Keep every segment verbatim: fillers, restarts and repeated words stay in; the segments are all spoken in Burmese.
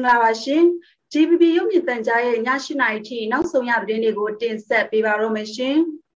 င်္ဂလာပါရှင် G B B ရုပ်မြင်သံကြားရဲ့ည၈နာရီထိနောက်ဆုံးရသတင်းတွေကိုတင်ဆက်ပေးပါတော့မယ်ရှင်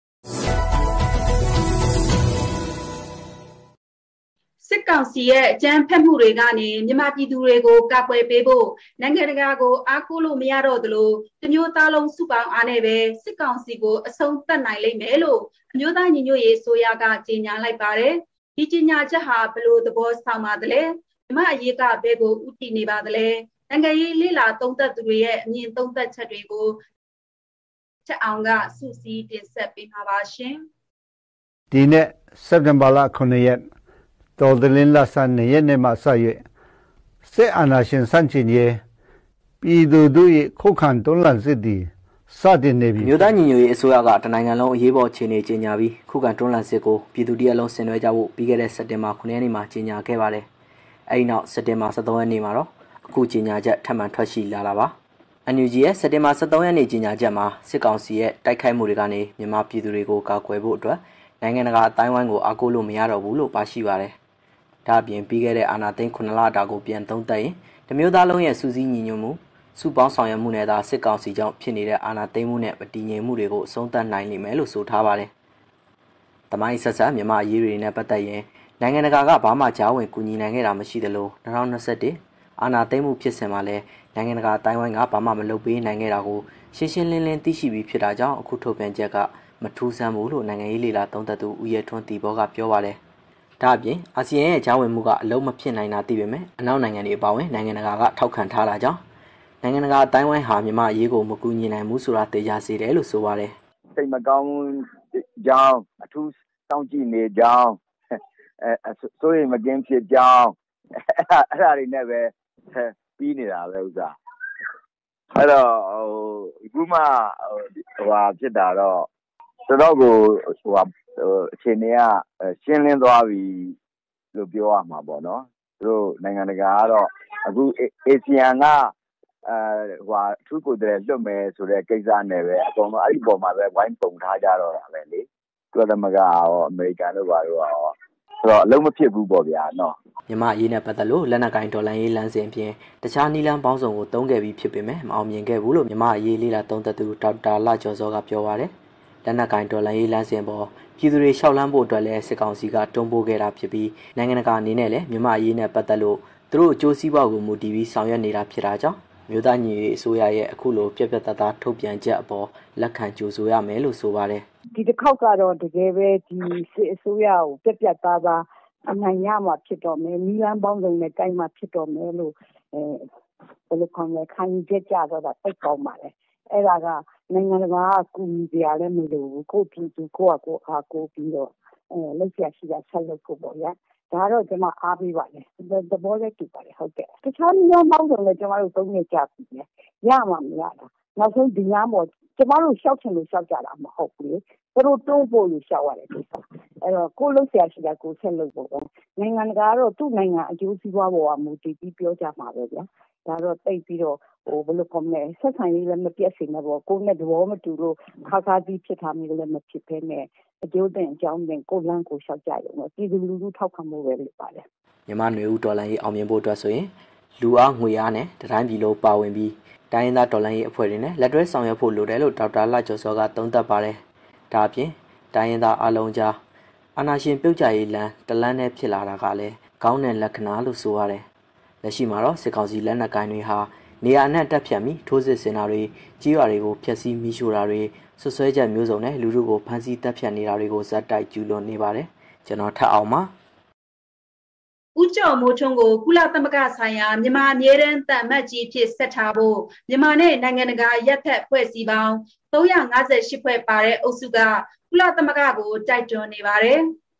စစ်ကောင်စီရဲ့အကြမ်းဖက်မှုတွေကနေမြန်မာပြည်သူတွေကိုကာကွယ်ပေးဖို့နိုင်ငံတကာကိုအားကိုးလို့မရတော့သလိုတမျိုးသားလုံးစုပေါင်းအားနဲ့ပဲစစ်ကောင်စီကိုအဆုံးသတ်နိုင်လိမ့်မယ်လို့အမျိုးသားညီညွတ်ရေးအစိုးရကကြေညာလိုက်ပါတယ်ဒီကြေညာချက်ဟာဘယ်လိုသဘောဆောင်ပါသလဲမြန်မာအရေးကဘယ်ကိုဥတည်နေပါသလဲနိုင်ငံရေးလေလာသုံးသပ်သူတွေရဲ့အမြင်သုံးသပ်ချက်တွေကိုချက်အောင်ကစုစည်းတင်ဆက်ပေးမှာပါရှင်ဒီနေ့စက်တင်ဘာလခုနှစ်ရက်တော်တလင်းလဆန်နေ့နေ့မှာဆက်၍စစ်အာဏာရှင်စန့်ကျင်ရေးပြည်သူတို့ရဲ့ခုခံတွန်းလှန်စစ်သည်စတင်နေပြီမြို့သားညီညွတ်ရေးအစိုးရကတနိုင်ငံလုံးအရေးပေါ်အခြေအနေကြေညာပြီးခုခံတွန်းလှန်စစ်ကိုပြည်သူတရက်လုံးဆင်နွှဲကြဖို့ပြီးခဲ့တဲ့စက်တင်ဘာခုနှစ်ရက်နေ့မှာကြေညာခဲ့ပါတယ်အဲဒီနောက်စက်တင်ဘာ၁၃ရက်နေ့မှာတော့အခုကြေညာချက်ထပ်မံထွက်ရှိလာတာပါအန်ယူဂျီရဲ့စက်တင်ဘာ၁၃ရက်နေ့ကြေညာချက်မှာစစ်ကောင်စီရဲ့တိုက်ခိုက်မှုတွေကနေမြန်မာပြည်သူတွေကိုကာကွယ်ဖို့အတွက်နိုင်ငံတကာအတိုင်းအဝိုင်းကိုအားကိုးလို့မရတော့ဘူးလို့ပါရှိပါတယ်ဒါအပြင်ပြီးခဲ့တဲ့အာဏာသိမ်းခုနှစ်လတာကိုပြန်သုံးသပ်ရင်တမျိုးသားလုံးရဲ့စူးစီးညီညွတ်မှုစုပေါင်းဆောင်ရွက်မှုနဲ့သာစစ်ကောင်စီကြောင့်ဖြစ်နေတဲ့အာဏာသိမ်းမှုနဲ့မတည်ငြိမ်မှုတွေကိုအဆုံးသတ်နိုင်လိမ့်မယ်လို့ဆိုထားပါတယ်။တမိုင်းဆက်ဆက်မြန်မာအရေးတွေနဲ့ပတ်သက်ရင်နိုင်ငံတကာကဘာမှကြားဝင်ကူညီနိုင်ခဲ့တာမရှိသလို၂၀၂၁အာဏာသိမ်းမှုဖြစ်စဉ်မှာလည်းနိုင်ငံတကာအတိုင်းအဝိုင်းကဘာမှမလုပ်ပေးနိုင်ခဲ့တာကိုရှင်းရှင်းလင်းလင်းသိရှိပြီးဖြစ်တာကြောင့်အခုထုတ်ပြန်ချက်ကမထူးဆန်းဘူးလို့နိုင်ငံရေးလေလာသုံးသပ်သူဦးရဲထွန်းတီဘောကပြောပါတယ်။ဒါအပြင်အာဆီယံရဲ့ကြားဝင်မှုကအလုံးမဖြစ်နိုင်တာသိပေမဲ့အနောက်နိုင်ငံတွေအပါအဝင်နိုင်ငံတကာကထောက်ခံထားတာကြောင့်နိုင်ငံတကာအတိုင်းဝိုင်းဟာမြန်မာအရေးကိုမကူညီနိုင်ဘူးဆိုတာသိကြစေတယ်လို့ဆိုပါတယ်။စိတ်မကောင်းကြောင်းအထူးစောင့်ကြည့်နေကြောင်းအဲဆိုရင်မကင်းဖြစ်ကြောင်းအဲ့ဒါအဲ့ဒါတွေနဲ့ပဲပြီးနေတာပဲဥစားအဲ့တော့ဟိုအခုမှဟိုဟာဖြစ်တာတော့တော်တော်ကိုဟိုဟာအခြေအနေကရှင်းလင်းသွားပြီလို့ပြောရမှာပေါ့နော်သူတို့နိုင်ငံတကာကတော့အခုအေဆီယံကအဲဟိုအထူးကိုယ်တည်းလွတ်မယ်ဆိုတဲ့ကိစ္စနဲ့ပဲအကုန်လုံးအဲ့ဒီပုံမှာပဲဝိုင်းပုံထားကြတော့တာပဲလေကုလသမဂ္ဂရောအမေရိကန်တို့ဘာလို့ရောဆိုတော့အလုံးမဖြစ်ဘူးပေါ့ဗျာနော်မြန်မာအရေးနဲ့ပတ်သက်လို့လက်နက်ကိုင်ဒေါ်လာရေးလမ်းစဉ်အပြင်တခြားနည်းလမ်းပေါင်းစုံကိုတုံးခဲ့ပြီးဖြစ်ပေမဲ့မအောင်မြင်ခဲ့ဘူးလို့မြန်မာအရေးလေးလာသုံးသပ်သူဒေါက်တာလကျော်စောကပြောပါတယ်လက်နက်ကိုင်ဒေါ်လာရေးလမ်းစဉ်ပေါ်ပြည်သူတွေရှောက်လန်းဖို့အတွက်လည်းစစ်ကောင်စီကတွန်းပို့ခဲ့တာဖြစ်ပြီးနိုင်ငံတကာအနေနဲ့လည်းမြန်မာအရေးနဲ့ပတ်သက်လို့သူတို့အကျိုးစီးပွားကိုမူတည်ပြီးဆောင်ရွက်နေတာဖြစ်တာကြောင့်မြို့သားညီရေးအစိုးရရဲ့အခုလိုပြက်ပြက်သားသားထုတ်ပြန်ချက်အပေါ်လက်ခံကြိုဆိုရမယ်လို့ဆိုပါတယ်ဒီတစ်ခေါက်ကတော့တကယ်ပဲဒီစစ်အစိုးရကိုပြက်ပြက်သားသားအနိုင်ရမှာဖြစ်တော့မယ်နီလန်းပေါင်းစုံနဲ့ကိုင်းမှာဖြစ်တော့မယ်လို့အဲဘယ်လိုခေါ်လဲခံယူချက်ကြတော့တာသိကောင်းပါလေအဲ့ဒါကနိုင်ငံတကာကကူညီကြရလည်းမလို့ကိုယ့်ပြည်သူကိုယ့်အကိုအားကိုပြီးတော့အဲလက်ရရှိတာဆက်လုပ်ဖို့ပေါ့ဗျာဒါတော့ကျွန်မအားပေးပါလေသဘောလည်းတူပါတယ်ဟုတ်ကဲ့တခြားမျိုးပေါင်းစုံလည်းကျွန်တော်တို့သုံးနေကြပြီလေရမှာမရတာနောက်ဆုံးဒီနားပေါ်ကျွန်တော်တို့ရှောက်ချင်လို့ရှောက်ကြတာမဟုတ်ဘူးလေသူတို့တွန်းဖို့လို့ရှောက်ရတယ်ဒီစားအဲ့တော့ကိုလှုပ်ရှားရှိတာကိုဆက်လုပ်ဖို့ပဲနိုင်ငံတကာကတော့သူ့နိုင်ငံအကျိုးစီးပွားပေါ်ကမူတည်ပြီးပြောကြမှာပဲဗျာဒါတော့တိတ်ပြီးတော့ဟိုဘယ်လိုကောမလဲဆက်ဆံရေးလည်းမပြတ်စေနဲ့ပေါ့ကိုနဲ့သဘောမတူလို့ခါခါကြီးဖြစ်ထားမျိုးလည်းမဖြစ်ဘဲနဲ့အကျိုးတင်အကြောင်းတင်ကိုလန်းကိုရှောက်ကြရုံပဲပြည်သူလူထုထောက်ခံမှုပဲလို့ပါတယ်မြန်မာနွေဦးဒေါ်လာရေးအောင်မြင်ဖို့အတွက်ဆိုရင်လူအားငွေအားနဲ့တတိုင်းပြည်လုံးပါဝင်ပြီးတိုင်းရင်းသားဒေါ်လာရေးအဖွဲ့တွေနဲ့လက်တွဲဆောင်ရွက်ဖို့လိုတယ်လို့ဒေါက်တာလကျော်စောကသုံးသပ်ပါတယ်ဒါအပြင်တိုင်းရင်းသားအလုံးကြားအာဏာရှင်ပြုတ်ကျရေးလမ်းတလန်းနဲ့ဖြစ်လာတာကလည်းကောင်းတဲ့လက္ခဏာလို့ဆိုရတယ်လက်ရှိမှာတော့စစ်ကောင်စီလက်နက်ကိုင်တွေဟာနေရာအနှံ့တက်ဖြတ်ပြီးထိုးစစ်ဆင်တာတွေကြီးရွာတွေကိုဖျက်ဆီးမိရှို့တာတွေဆွဆွဲချက်မျိုးစုံနဲ့လူထုကိုဖမ်းဆီးတပ်ဖြတ်နေတာတွေကိုဇက်တိုက်ကျူးလွန်နေပါတယ်ကျွန်တော်ထပ်အောင်ပါဦးကျော်မိုးထွန်းကိုကုလသမဂ္ဂဆိုင်ရာမြန်မာအမြဲတမ်းတန်မတ်ကြီးဖြစ်ဆက်ထားဖို့မြန်မာနဲ့နိုင်ငံတကာရပ်ဖက်ဖွဲ့စည်းပေါင်း၃၅၈ဖွဲ့ပါတဲ့အုပ်စုကကုလသမဂ္ဂကိုတိုက်တွန်းနေပါတယ်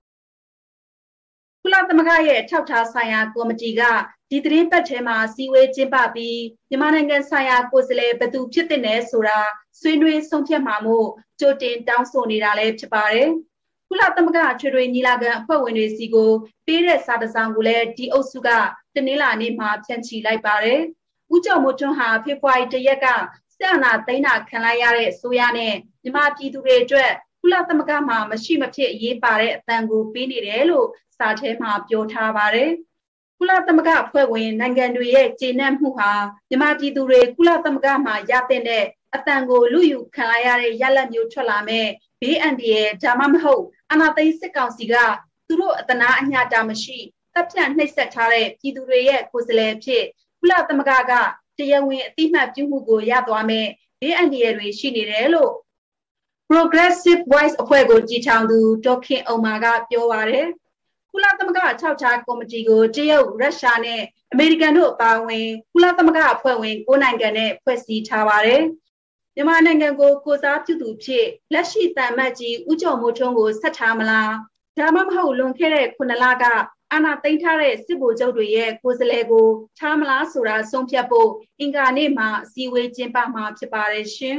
ကုလသမဂ္ဂရဲ့ထောက်ထားဆိုင်ရာကော်မတီကဒီသတင်းပတ်ထဲမှာစီဝေးကျင်းပပြီးမြန်မာနိုင်ငံဆိုင်ရာကိုယ်စားလှယ်ဘယ်သူဖြစ်တဲ့လဲဆိုတာဆွေးနွေးဆုံးဖြတ်မှာမို့ကြိုတင်တောင်းဆိုနေတာလည်းဖြစ်ပါတယ်ကုလသမဂ္ဂထွေထွေညီလာခံအဖွဲ့ဝင်တွေစီကိုပေးတဲ့စာတစ်စောင်ကိုလည်းဒီအုပ်စုကတနင်္လာနေ့မှာဖြန့်ချီလိုက်ပါတယ်။ဦးကျော်မိုးထွန်းဟာဖေဖော်ဝါရီတရက်ကစစ်အာဏာသိမ်းတာခံလိုက်ရတဲ့ဆိုရနဲ့မြန်မာပြည်သူတွေအတွက်ကုလသမဂ္ဂမှာမရှိမဖြစ်အရေးပါတဲ့အတန်ကိုပေးနေတယ်လို့စာထဲမှာပြောထားပါတယ်။ကုလသမဂ္ဂအဖွဲ့ဝင်နိုင်ငံတွေရဲ့ကျေနပ်မှုဟာမြန်မာပြည်သူတွေကုလသမဂ္ဂမှာရတဲ့အတန်ကိုလူယူခံလိုက်ရတဲ့ရလဒ်မျိုးထွက်လာမဲ့ဘေးအန္တရာယ်ဒါမှမဟုတ်အာဏာသိမ်းစစ်ကောင်စီကသူတို့အတနာအညတာမရှိတပ်ဖြန့်နှိပ်စက်ထားတဲ့ပြည်သူတွေရဲ့ကိုယ်စားလှယ်ဖြစ်ကုလသမဂ္ဂကတရားဝင်အတိအမှတ်ပြုမှုကိုရသွားမဲ့ဘေးအန္တရာယ်တွေရှိနေတယ်လို့ Progressive Voice အဖွဲ့ကိုကြီးထောင်သူဒေါက်ခင်အောင်မာကပြောပါတယ်ကုလသမဂ္ဂ၆ချာကော်မတီကိုတရုတ်ရုရှားနဲ့အမေရိကန်တို့အပါအဝင်ကုလသမဂ္ဂအဖွဲ့ဝင်၉နိုင်ငံနဲ့ဖွဲ့စည်းထားပါတယ်မြန်မာနိုင်ငံကိုကိုစားပြုသူဖြစ်လက်ရှိတန်မတ်ကြီးဦးကျော်မိုးထွန်းကိုဆက်ထားမလားဒါမှမဟုတ်လွန်ခဲ့တဲ့ခုနှစ်လကအာဏာသိမ်းထားတဲ့စစ်ဗိုလ်ချုပ်တွေရဲ့ကိုယ်စားလှယ်ကိုထားမလားဆိုတာဆုံးဖြတ်ဖို့အင်္ဂါနေ့မှာအစည်းအဝေးကျင်းပမှာဖြစ်ပါတယ်ရှင်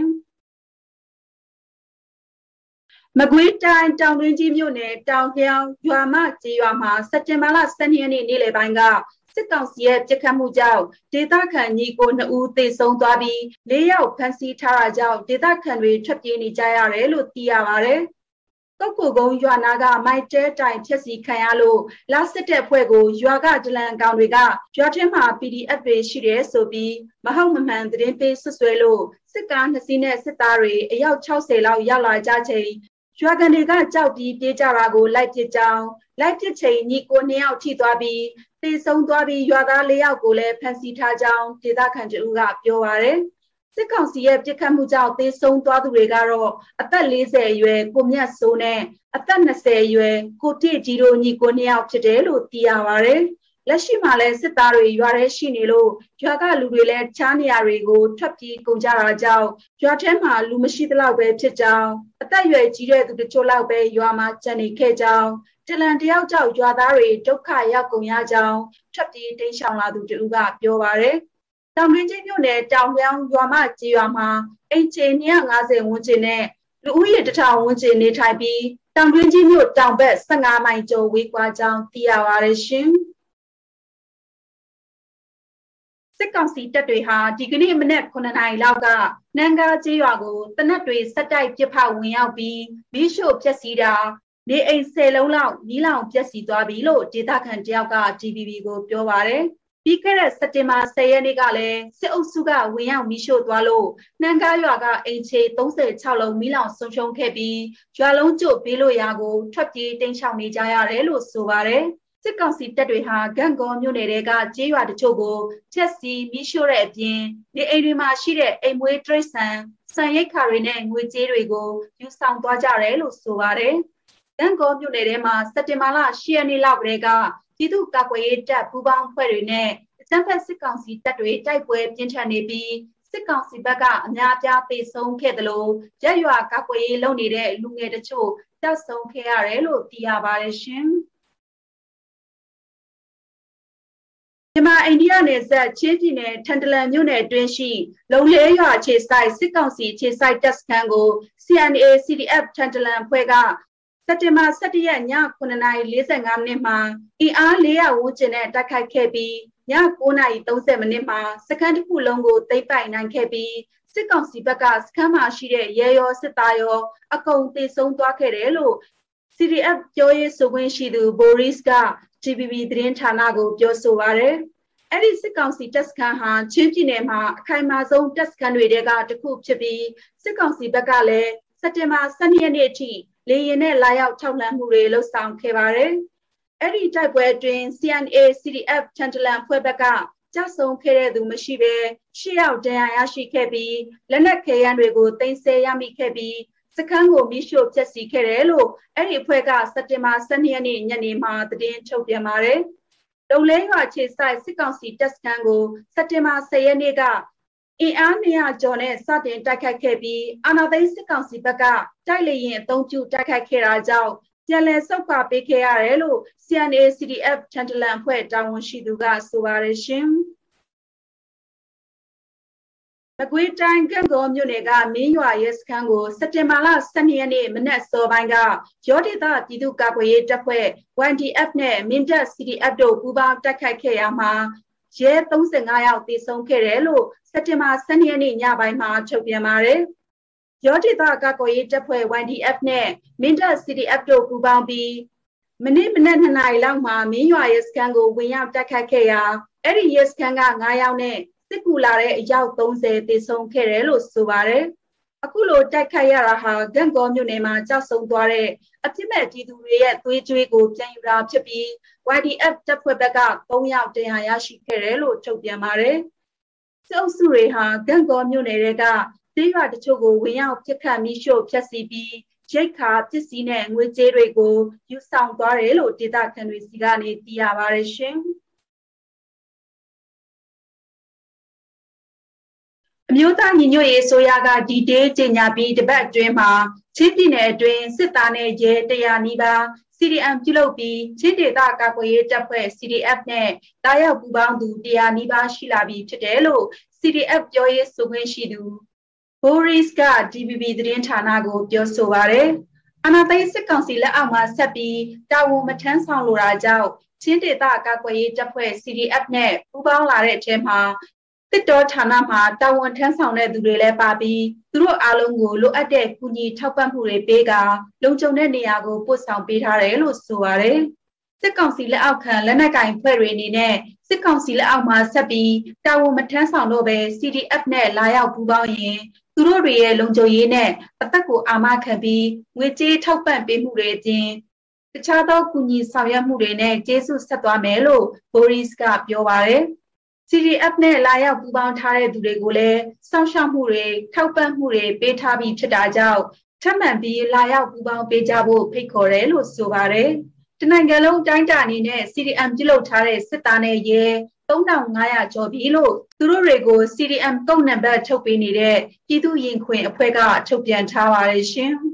မကွေးတိုင်းတောင်တွင်းကြီးမြို့နယ်တောင်ပြောင်းရွာမကျေးရွာမှာစက်တင်ဘာလ၁၂ရက်နေ့နေ့လယ်ပိုင်းကစစ်ကောင်စီရဲ့ပစ်ခတ်မှုကြောင့်ဒေသခံညီကိုနှစ်ဦးသေဆုံးသွားပြီးလေးယောက်ဖမ်းဆီးထားတာကြောင့်ဒေသခံတွေထွက်ပြေးနေကြရတယ်လို့သိရပါတယ်။ကောက်ကိုကုန်းရွာနာကမိုက်တဲတိုင်ဖြက်စီခံရလို့လာစစ်တဲ့ဖွဲ့ကိုရွာကဒလန်ကောင်တွေကရွာထဲမှာ ပီဒီအက်ဖ် တွေရှိတယ်ဆိုပြီးမဟုတ်မမှန်သတင်းပေးဆွဆွဲလို့စစ်ကားနှစ်စီးနဲ့စစ်သားတွေအယောက်၆၀လောက်ရောက်လာကြချိန်ရွာကန်တွေကကြောက်ပြီးပြေးကြတာကိုလိုက်ပစ်ကြောင်းလိုက်ပစ်ချိန်ညီကိုနှစ်ယောက်ထိသွားပြီးသေဆုံးသွားပြီးရွာသားလေးယောက်ကိုလည်းဖမ်းဆီးထားကြောင်းဒေသခံတို့ကပြောပါတယ်စစ်ကောင်စီရဲ့ပြစ်ခတ်မှုကြောင့်သေဆုံးသွားသူတွေကတော့အသက်၄၀အရွယ်ကိုမြတ်စိုးနဲ့အသက်၂၀အရွယ်ကိုတိကြီးတို့ညီကိုနှစ်ယောက်ဖြစ်တယ်လို့သိရပါတယ်လက်ရှိမှာလည်းစစ်သားတွေရွာထဲရှိနေလို့ရွာကလူတွေလည်းချားနေရတွေကိုထွက်ပြေးကုန်ကြတာကြောင့်ရွာထဲမှာလူမရှိသလောက်ပဲဖြစ်ကြောင်းအသက်အရွယ်ကြီးတဲ့သူတချို့လောက်ပဲရွာမှာကျန်နေခဲ့ကြောင်းတလန်တယောက်ကြောက်ရွာသားတွေဒုက္ခရောက်ကုန်ရကြောင်းထွက်ပြေးတိမ်းရှောင်လာသူတို့ကပြောပါတယ်တောင်တွင်းကြီးမြို့နယ်တောင်ပြောင်းရွာမကျေးရွာမှာအိမ်ခြေ၂၅၀ဝန်းကျင်နဲ့လူဦးရေတစ်ထောင်ဝန်းကျင်နေထိုင်ပြီးတောင်တွင်းကြီးမြို့တောင်ဘက်၁၅မိုင်ကျော်ဝေးကွာကြောင်းသိရပါတယ်ရှင်စစ်ကောင်စီတပ်တွေဟာဒီကနေ့မနက်9နာရီလောက်ကနန်ကားကျေးရွာကိုတနက်တွေစက်တိုက်ပစ်ဖောက်ဝင်ရောက်ပြီးမီးရှို့ဖျက်ဆီးတာနေအိမ်၁၀လုံးလောက်မီးလောင်ပျက်စီးသွားပြီလို့ဒေသခံတယောက်က T V B ကိုပြောပါတယ်ပြီးခဲ့တဲ့စက်တင်ဘာ၁၀ရက်နေ့ကလည်းစစ်အုပ်စုကဝင်ရောက်မီးရှို့သွားလို့နှမ်းကားရွာကအိမ်ခြေ၃၆လုံးမီးလောင်ဆုံးရှုံးခဲ့ပြီးရွာလုံးကျွတ်ဘေးလွတ်ရာကိုထွက်ပြေးတိမ်းရှောင်နေကြရတယ်လို့ဆိုပါတယ်စစ်ကောင်စီတပ်တွေဟာဂန့်ဂေါမြို့နယ်တွေကကျေးရွာတချို့ကိုဖျက်ဆီးမီးရှို့တဲ့အပြင်နေအိမ်တွေမှာရှိတဲ့အိမ်မွေးတရိတ်ဆန်ဆန်ရိတ်ခါတွေနဲ့ငွေကြေးတွေကိုယူဆောင်သွားကြတယ်လို့ဆိုပါတယ်ဂန့်ဂေါမြို့နယ်ထဲမှာစက်တင်ဘာလ၈ရက်နေ့လောက်ကတည်းကပြည်သူ့ကာကွယ်ရေးတပ်ပူးပေါင်းဖွဲ့တွေနဲ့စံဖက်စစ်ကောင်စီတပ်တွေတိုက်ပွဲပြင်းထန်နေပြီးစစ်ကောင်စီဘက်ကအများအပြားပေဆုံးခဲ့တယ်လို့ရက်ရွာကာကွယ်ရေးလုပ်နေတဲ့လူငယ်တချို့တပ်ဆုံးခဲ့ရတယ်လို့သိရပါတယ်ရှင်မြန်မာအိန္ဒိယနယ်စပ်ချင်းပြည်နယ်ထန်တလန်မြို့နယ်အတွင်းရှိလုံလဲရွာခြေဆိုင်စစ်ကောင်စီခြေဆိုင်တပ်စခန်းကို C N A C D F ထန်တလန်ဖွဲ့ကစက်တင်ဘာ၁၁ရက်ည9နာရီ၄၅မိနစ်မှာအင်အား၄၀၀ဝန်းကျင်နဲ့တိုက်ခိုက်ခဲ့ပြီးည9နာရီ၃၀မိနစ်မှာစခန်းတစ်ခုလုံးကိုသိမ်းပိုက်နိုင်ခဲ့ပြီးစစ်ကောင်စီဘက်ကစခန်းမှာရှိတဲ့ရဲရောစစ်သားရောအကုန်သေဆုံးသွားခဲ့တယ်လို့ C D F ပြောရေးဆိုခွင့်ရှိသူ Boris က T V B သတင်းဌာနကိုပြောဆိုပါတယ်။အဲ့ဒီစစ်ကောင်စီတပ်စခန်းဟာချင်းပြည်နယ်မှာအခိုင်အမာဆုံးတပ်စခန်းတွေကတစ်ခုဖြစ်ပြီးစစ်ကောင်စီဘက်ကလည်းစက်တင်ဘာ၁၂ရက်နေ့အထိလေယာဉ်နဲ့လာရောက်ထောက်လှမ်းမှုတွေလှုပ်ဆောင်ခဲ့ပါတယ်။အဲ့ဒီတိုက်ပွဲအတွင်း C N A C D F ထန်တလန်ဖွဲ့ဘက်ကကြဆုံးခဲ့တဲ့သူမရှိဘဲရှစ်ယောက်ဒဏ်ရာရရှိခဲ့ပြီးလက်နက်ခဲယမ်းတွေကိုတင်ဆက်ရမိခဲ့ပြီးစခန်းကိုမီးရှို့ဖျက်ဆီးခဲ့တယ်လို့အဲ့ဒီအဖွဲ့ကစက်တင်ဘာ၁၂ရက်နေ့ညနေမှာသတင်းထုတ်ပြန်ပါတယ်။လုံလဲရွာခြေဆိုင်စစ်ကောင်စီတပ်စခန်းကိုစက်တင်ဘာ၁၀ရက်နေ့ကအင်အား၂၀၀ကျော်နဲ့စတင်တိုက်ခိုက်ခဲ့ပြီးအာဏာသိမ်းစစ်ကောင်စီဘက်ကတိုက်လေယာဉ်အုံပြုတိုက်ခိုက်ခဲ့တာကြောင့်ပြန်လည်ဆုတ်ခွာပေးခဲ့ရတယ်လို့ C N A C D F ထန်တလန်အဖွဲ့တာဝန်ရှိသူကဆိုပါတယ်ရှင်။မကွေးတိုင်းကံကောမြို့နယ်ကမင်းရွာရဲစခန်းကိုစက်တင်ဘာလ၁၂ရက်နေ့မနက်စောပိုင်းကရောဒေသပြည်သူ့ကာကွယ်ရေးတပ်ဖွဲ့ Y D F နဲ့မင်းတပ် C D F တို့ပူးပေါင်းတိုက်ခိုက်ခဲ့ရမှာရဲ၃၅ယောက်သေဆုံးခဲ့တယ်လို့စက်တင်ဘာ၁၂ရက်နေ့ညပိုင်းမှာထုတ်ပြန်ပါတယ်။ရောဒေသကာကွယ်ရေးတပ်ဖွဲ့ Y D F နဲ့မင်းတပ် C D F တို့ပူးပေါင်းပြီးမနေ့မနက်နှစ်နာရီလောက်မှာမင်းရွာရဲစခန်းကိုဝင်ရောက်တိုက်ခတ်ခဲ့ရာအဲ့ဒီရဲစခန်းကငါးယောက်နဲ့စစ်ကူလာတဲ့အယောက်သုံးဆယ်တေဆုံးခဲ့တယ်လို့ဆိုပါတယ်။အခုလိုတိုက်ခတ်ရတာဟာဂန့်ကောမြို့နယ်မှာကြောက်ဆုံးသွားတဲ့အပြစ်မဲ့ပြည်သူတွေရဲ့သွေးကြွေးကိုပြန်ယူတာဖြစ်ပြီး Y D F တပ်ဖွဲ့ဘက်ကသုံးယောက်တရားရရှိခဲ့တယ်လို့ထုတ်ပြန်ပါတယ်။စစ်အုပ်စုတွေဟာဂန့်ကောမြို့နယ်တွေကဒေသတချို့ကိုဝင်ရောက်ပစ်ခတ်မိရှို့ဖျက်ဆီးပြီးရိတ်ခါပစ္စည်းနဲ့ငွေကြေးတွေကိုယူဆောင်သွားတယ်လို့ဒေသခံတွေစီကနေသိရပါတယ်ရှင်။အမျိုးသားညီညွတ်ရေးအစိုးရကဒီဒေးကြေညာပြီးတပတ်အတွင်းမှာချင်းပြည်နယ်အတွင်းစစ်သားနဲ့ရဲတရာနီးပါး C D M ပြုလုပ်ပြီးချင်းဒေသကာကွယ်ရေးတပ်ဖွဲ့ C D F နဲ့တာရောက်ပူပေါင်းသူတရာနီးပါးရှိလာပြီးဖြစ်တယ်လို့ C D F ပြောရေးဆိုခွင့်ရှိသူBoris က D B B သတင်းဌာနကိုပြောဆိုပါတယ်။အာဏာသိမ်းစစ်ကောင်စီလက်အောက်မှာဆက်ပြီးတာဝန်မထမ်းဆောင်လိုတာကြောင့်ချင်းဒေသကာကွယ်ရေးတပ်ဖွဲ့ C D F နဲ့ပူးပေါင်းလာတဲ့အထက်မှာစစ်တော်ဌာနမှာတာဝန်ထမ်းဆောင်တဲ့သူတွေလည်းပါပြီးသူတို့အားလုံးကိုလိုအပ်တဲ့ကူညီထောက်ပံ့မှုတွေပေးကလုံခြုံတဲ့နေရာကိုပို့ဆောင်ပေးထားတယ်လို့ဆိုပါတယ်။စစ်ကောင်စီလက်အောက်ခံလက်နက်ကင်ဖွဲ့တွေအနေနဲ့စစ်ကောင်စီလက်အောက်မှာဆက်ပြီးတာဝန်မထမ်းဆောင်တော့ဘဲ C D F နဲ့လာရောက်ပူးပေါင်းရင်သူတို့တွေရဲ့လုံခြုံရေးနဲ့အသက်ကိုအာမခံပြီးငွေကြေးထောက်ပံ့ပေးမှုတွေအပြင်တခြားသောကူညီဆောင်ရွက်မှုတွေနဲ့ကျေးဇူးဆက်သွားမယ်လို့ Boris ကပြောပါတယ်။ C D F နဲ့လာရောက်ပူးပေါင်းထားတဲ့သူတွေကိုလည်းစောင့်ရှောက်မှုတွေထောက်ပံ့မှုတွေပေးထားပြီးဖြစ်တာကြောင့်ထပ်မံပြီးလာရောက်ပူးပေါင်းပေးကြဖို့ဖိတ်ခေါ်တယ်လို့ဆိုပါတယ်။တနိုင်ငံလုံးတိုင်းတာအနေနဲ့ C D M ပြုလုပ်ထားတဲ့စစ်သားနဲ့ရဲသုံးထောင်ငါးရာကျော်ပြီလို့သူတို့တွေကို C D M ကုတ်နံပါတ်ထုတ်ပေးနေတဲ့ပြည်သူ့ရင်ခွင်အဖွဲ့ကထုတ်ပြန်ထားပါတယ်ရှင်။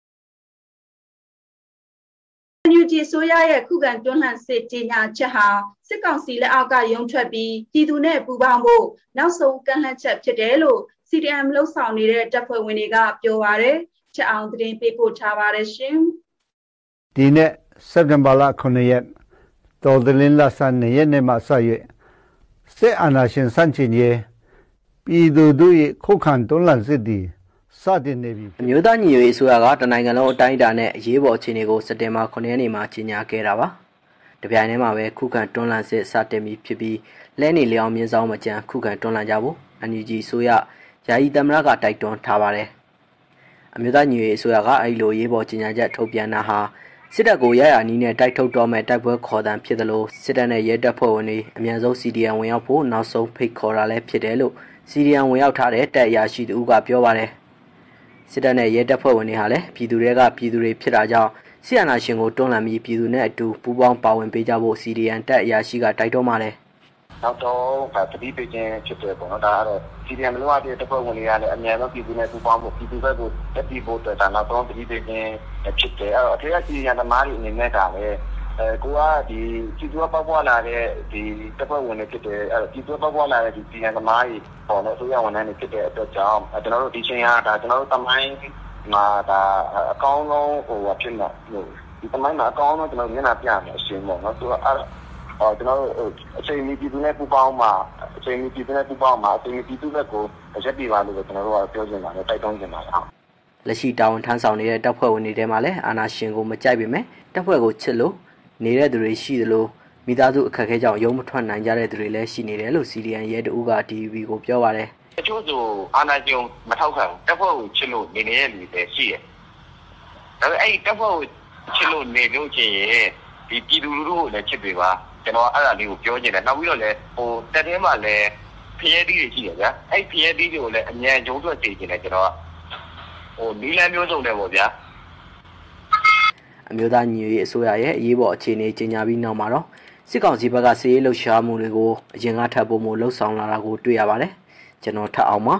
N U G ဆိုရရဲ့ခုခံတွန်းလှန်စစ်ကြေညာချက်ဟာစစ်ကောင်စီလက်အောက်ကရုံထွက်ပြီးပြည်သူနဲ့ပူးပေါင်းဖို့နောက်ဆုံးကန့်လန့်ချက်ဖြစ်တယ်လို့ C D M လှုပ်ဆောင်နေတဲ့တပ်ဖွဲ့ဝင်တွေကပြောပါတယ်။ချက်အောင်သတင်းပေးပို့ထားပါတယ်ရှင်။ဒီနေ့စက်တင်ဘာလခုနှစ်ရက်တော်သလင်းလဆန်းနှစ်ရက်နေ့မှစ၍စစ်အာဏာရှင်စန့်ကျင်ရေးပြည်သူတို့၏ခုခံတွန်းလှန်စစ်သည်စတင်နေပြီအမျိုးသားညီညွတ်ရေးအစိုးရကတနိုင်ငံလုံးအတိုင်းအတာနဲ့အရေးပေါ်အခြေအနေကိုစက်တင်ဘာခုနှစ်ရက်နေ့မှာကြေညာခဲ့တာပါ။တပြိုင်တည်းမှာပဲခုခံတွန်းလှန်စစ်စတင်ပြီးဖြစ်ပြီးလဲနေလျောင်းမြင်းဆောင်မကြံခုခံတွန်းလှန်ကြဖို့ N U G အစိုးရယာယီသမ္မတကတိုက်တွန်းထားပါတယ်။အမျိုးသားညီညွတ်ရေးအစိုးရကအဲဒီလိုရေးပေါ်ကြေညာချက်ထုတ်ပြန်တာဟာစစ်တပ်ကိုရရနီးနဲ့တိုက်ထုတ်တော့မဲ့တိုက်ပွဲခေါ်တမ်းဖြစ်သလိုစစ်တပ်နဲ့ရဲတပ်ဖွဲ့ဝင်တွေအများဆုံး C D M ဝင်ရောက်ဖို့နောက်ဆုံးဖိတ်ခေါ်တာလည်းဖြစ်တယ်လို့ C D M ဝင်ရောက်ထားတဲ့တပ်အရာရှိသူကပြောပါတယ်။စစ်တပ်နဲ့ရဲတပ်ဖွဲ့ဝင်တွေဟာလည်းပြည်သူတွေကပြည်သူတွေဖြစ်တာကြောင့်ဆီယနာရှင်ကိုတွန်းလှန်ပြီးပြည်သူနဲ့အတူပူးပေါင်းပါဝင်ပေးကြဖို့ C D M တပ်အရာရှိကတိုက်တွန်းပါတယ်။နောက်တော့ဗာတတိပိကျင်းဖြစ်တယ်ပေါ့နော်ဒါကတော့ C D M လုံးဝတဲ့တပ်ဖွဲ့ဝင်တွေကလည်းအများဆုံးပြည်သူနဲ့ပူးပေါင်းဖို့ပြည်သူဘက်ကိုတက်ပြီးဖို့အတွက်ဒါနောက်တော့တတိပိကျင်းဖြစ်တယ်အဲ့တော့အထက်က C D M သမားတွေအနေနဲ့ကလည်းအဲကိုကဒီပြည်သူကပေါက်ပွားလာတဲ့ဒီတပ်ဖွဲ့ဝင်တွေဖြစ်တယ်အဲ့တော့ပြည်သူပေါက်ပွားလာတဲ့ဒီ C D M သမားတွေပေါ့နော်ဆိုရဝန်ထမ်းတွေဖြစ်တဲ့အတွက်ကြောင့်ကျွန်တော်တို့ဒီချိန်ကဒါကျွန်တော်တို့တမိုင်းမှာဒါအကောင်းဆုံးဟိုဖြစ်မှာဟိုဒီတမိုင်းမှာအကောင်းဆုံးကျွန်တော်မျက်နှာပြမယ်အရှင်ပေါ့နော်ဆိုတော့အဲ့အော်ကျွန်တော်တို့အချိန်မီပြည်သူနဲ့ပူးပေါင်းမှာအချိန်မီပြည်သူနဲ့ပူးပေါင်းမှာအချိန်မီပြည်သူဘက်ကိုရက်ပြပါလို့ကျွန်တော်တို့ကပြောချင်ပါတယ်တိုက်တွန်းချင်ပါတယ်ဟုတ်လက်ရှိတာဝန်ထမ်းဆောင်နေတဲ့တပ်ဖွဲ့ဝင်တွေထဲမှာလည်းအာဏာရှင်ကိုမကြိုက်ပေမဲ့တပ်ဖွဲ့ကိုချစ်လို့နေတဲ့သူတွေရှိသလိုမိသားစုအခက်အခဲကြောင့်ရုံးမထွက်နိုင်ကြတဲ့သူတွေလည်းရှိနေတယ်လို့ C D M ရဲတအူးက D V B ကိုပြောပါတယ်တချို့ဆိုအာဏာရှင်မထောက်ခံဘူးတပ်ဖွဲ့ကိုချစ်လို့နေနေတဲ့လူတွေရှိတယ်ဒါပေမဲ့အဲ့တပ်ဖွဲ့ကိုချစ်လို့နေလို့ချင်းရင်ဒီပြည်သူလူထုကိုလည်းချစ်ပေးပါကျွန်တော်အဲ့ဒါလေးကိုပြောချင်တယ်နောက်ပြီးတော့လည်းဟိုတက်ထဲမှာလည်းဖျဲသီးတွေရှိတယ်ဗျာအဲ့ဖျဲသီးတွေကိုလည်းအမြန်ကျုံးထွက်စေချင်တယ်ကျွန်တော်ဟိုနီးလန်းမျိုးစုံတယ်ပေါ့ဗျာအမျိုးသားညီညွတ်ရေးအစိုးရရဲ့အရေးပေါ်အခြေအနေကြေညာပြီးနောက်မှာတော့စစ်ကောင်စီဘက်ကစစ်ရေးလှုပ်ရှားမှုတွေကိုအရင်ကထပ်ဖို့မို့လှုပ်ဆောင်လာတာကိုတွေ့ရပါတယ်ကျွန်တော်ထပ်အောင်ပါ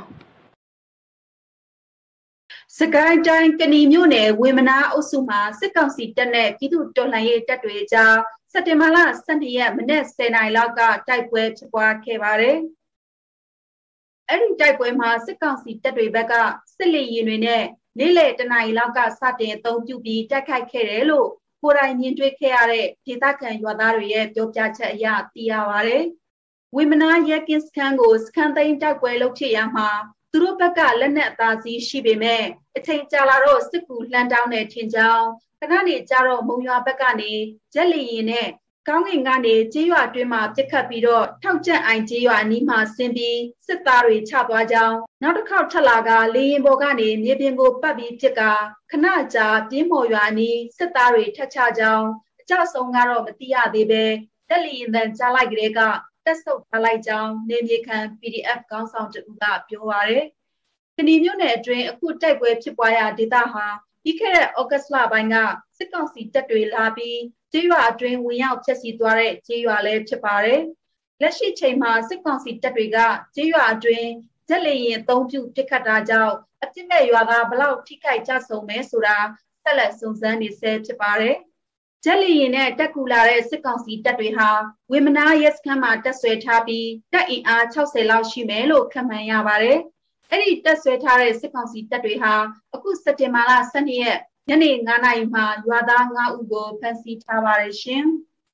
စကိုင်းတိုင်းကဏီမြို့နယ်ဝေမနာအုပ်စုမှာစစ်ကောင်စီတပ်နဲ့ပြည်သူ့တော်လှန်ရေးတပ်တွေကြားစက်တင်ဘာလဆယ်နှစ်ရက်မနက်ဆယ်နာရီလောက်ကတိုက်ပွဲဖြစ်ပွားခဲ့ပါတယ်။အဲ့ဒီတိုက်ပွဲမှာစစ်ကောင်စီတပ်တွေဘက်ကစစ်လေယာဉ်တွေနဲ့နေ့လယ်တနာရီလောက်ကစတင်အသုံးပြုပြီးတိုက်ခိုက်ခဲ့တယ်လို့ကိုယ်တိုင်မြင်တွေ့ခဲ့ရတဲ့ဒေသခံရွာသားတွေရဲ့ပြောပြချက်အရသိရပါတယ်။ဝေမနာရဲကင်းစခန်းကိုစခန်းသိမ်းတိုက်ပွဲလုပ်ဖြစ်ရမှာသူတို့ဘက်ကလက်နက်အသာစီးရှိပေမဲ့အချိန်ကြာလာတော့စစ်ကူလှမ်းတောင်းတဲ့ထင်ကြောင်းခဏနေကြတော့မုံရွာဘက်ကနေဂျက်လီရင်နဲ့ကောင်းကင်ကနေကြေးရွာအတွင်းမှာပြစ်ခတ်ပြီးတော့ထောက်ကျက်အိုင်ကြေးရွာအနီးမှာဆင်းပြီးစစ်သားတွေချသွားကြောင်းနောက်တစ်ခေါက်ထပ်လာကလေရင်ပေါ်ကနေမြေပြင်ကိုပတ်ပြီးပြစ်ကခဏကြာပြင်းမော်ရွာအနီးစစ်သားတွေထက်ချကြောင်းအကြဆုံးကတော့မသိရသေးပဲတက်လီရင်တန်ကြားလိုက်ကြတဲ့ကတက်ဆုပ်ထားလိုက်ကြောင်းနေမြေခံ P D F ခေါင်းဆောင်တူကပြောပါရယ်ကဏီမြို့နယ်အတွင်းအခုတိုက်ပွဲဖြစ်ပွားရာဒေသဟာပြီးခဲ့တဲ့ဩဂတ်လပိုင်းကစစ်ကောင်စီတပ်တွေလာပြီးကြေးရွာအတွင်းဝင်ရောက်ဖျက်ဆီးသွားတဲ့ကြေးရွာလည်းဖြစ်ပါတယ်။လက်ရှိချိန်မှာစစ်ကောင်စီတပ်တွေကကြေးရွာအတွင်းဂျက်လေရင်အသုံးပြုပစ်ခတ်တာကြောင့်အပြစ်မဲ့ရွာသားဘလောက်ထိခိုက်ကြဆုံးမဲဆိုတာဆက်လက်စုံစမ်းနေဆဲဖြစ်ပါတယ်။ဂျက်လေရင်နဲ့တက်ကူလာတဲ့စစ်ကောင်စီတပ်တွေဟာဝေမနာရဲစခန်းမှာတပ်ဆွဲထားပြီးတပ်အင်အား၆၀လောက်ရှိမယ်လို့ခန့်မှန်းရပါတယ်။အဲ့ဒီတပ်ဆွဲထားတဲ့စစ်ကောင်စီတပ်တွေဟာအခုစက်တင်ဘာလ၁၂ရက်ညနေ၅နာရီမှာရွာသား၅ဦးကိုဖမ်းဆီးထားပါတယ်ရှင်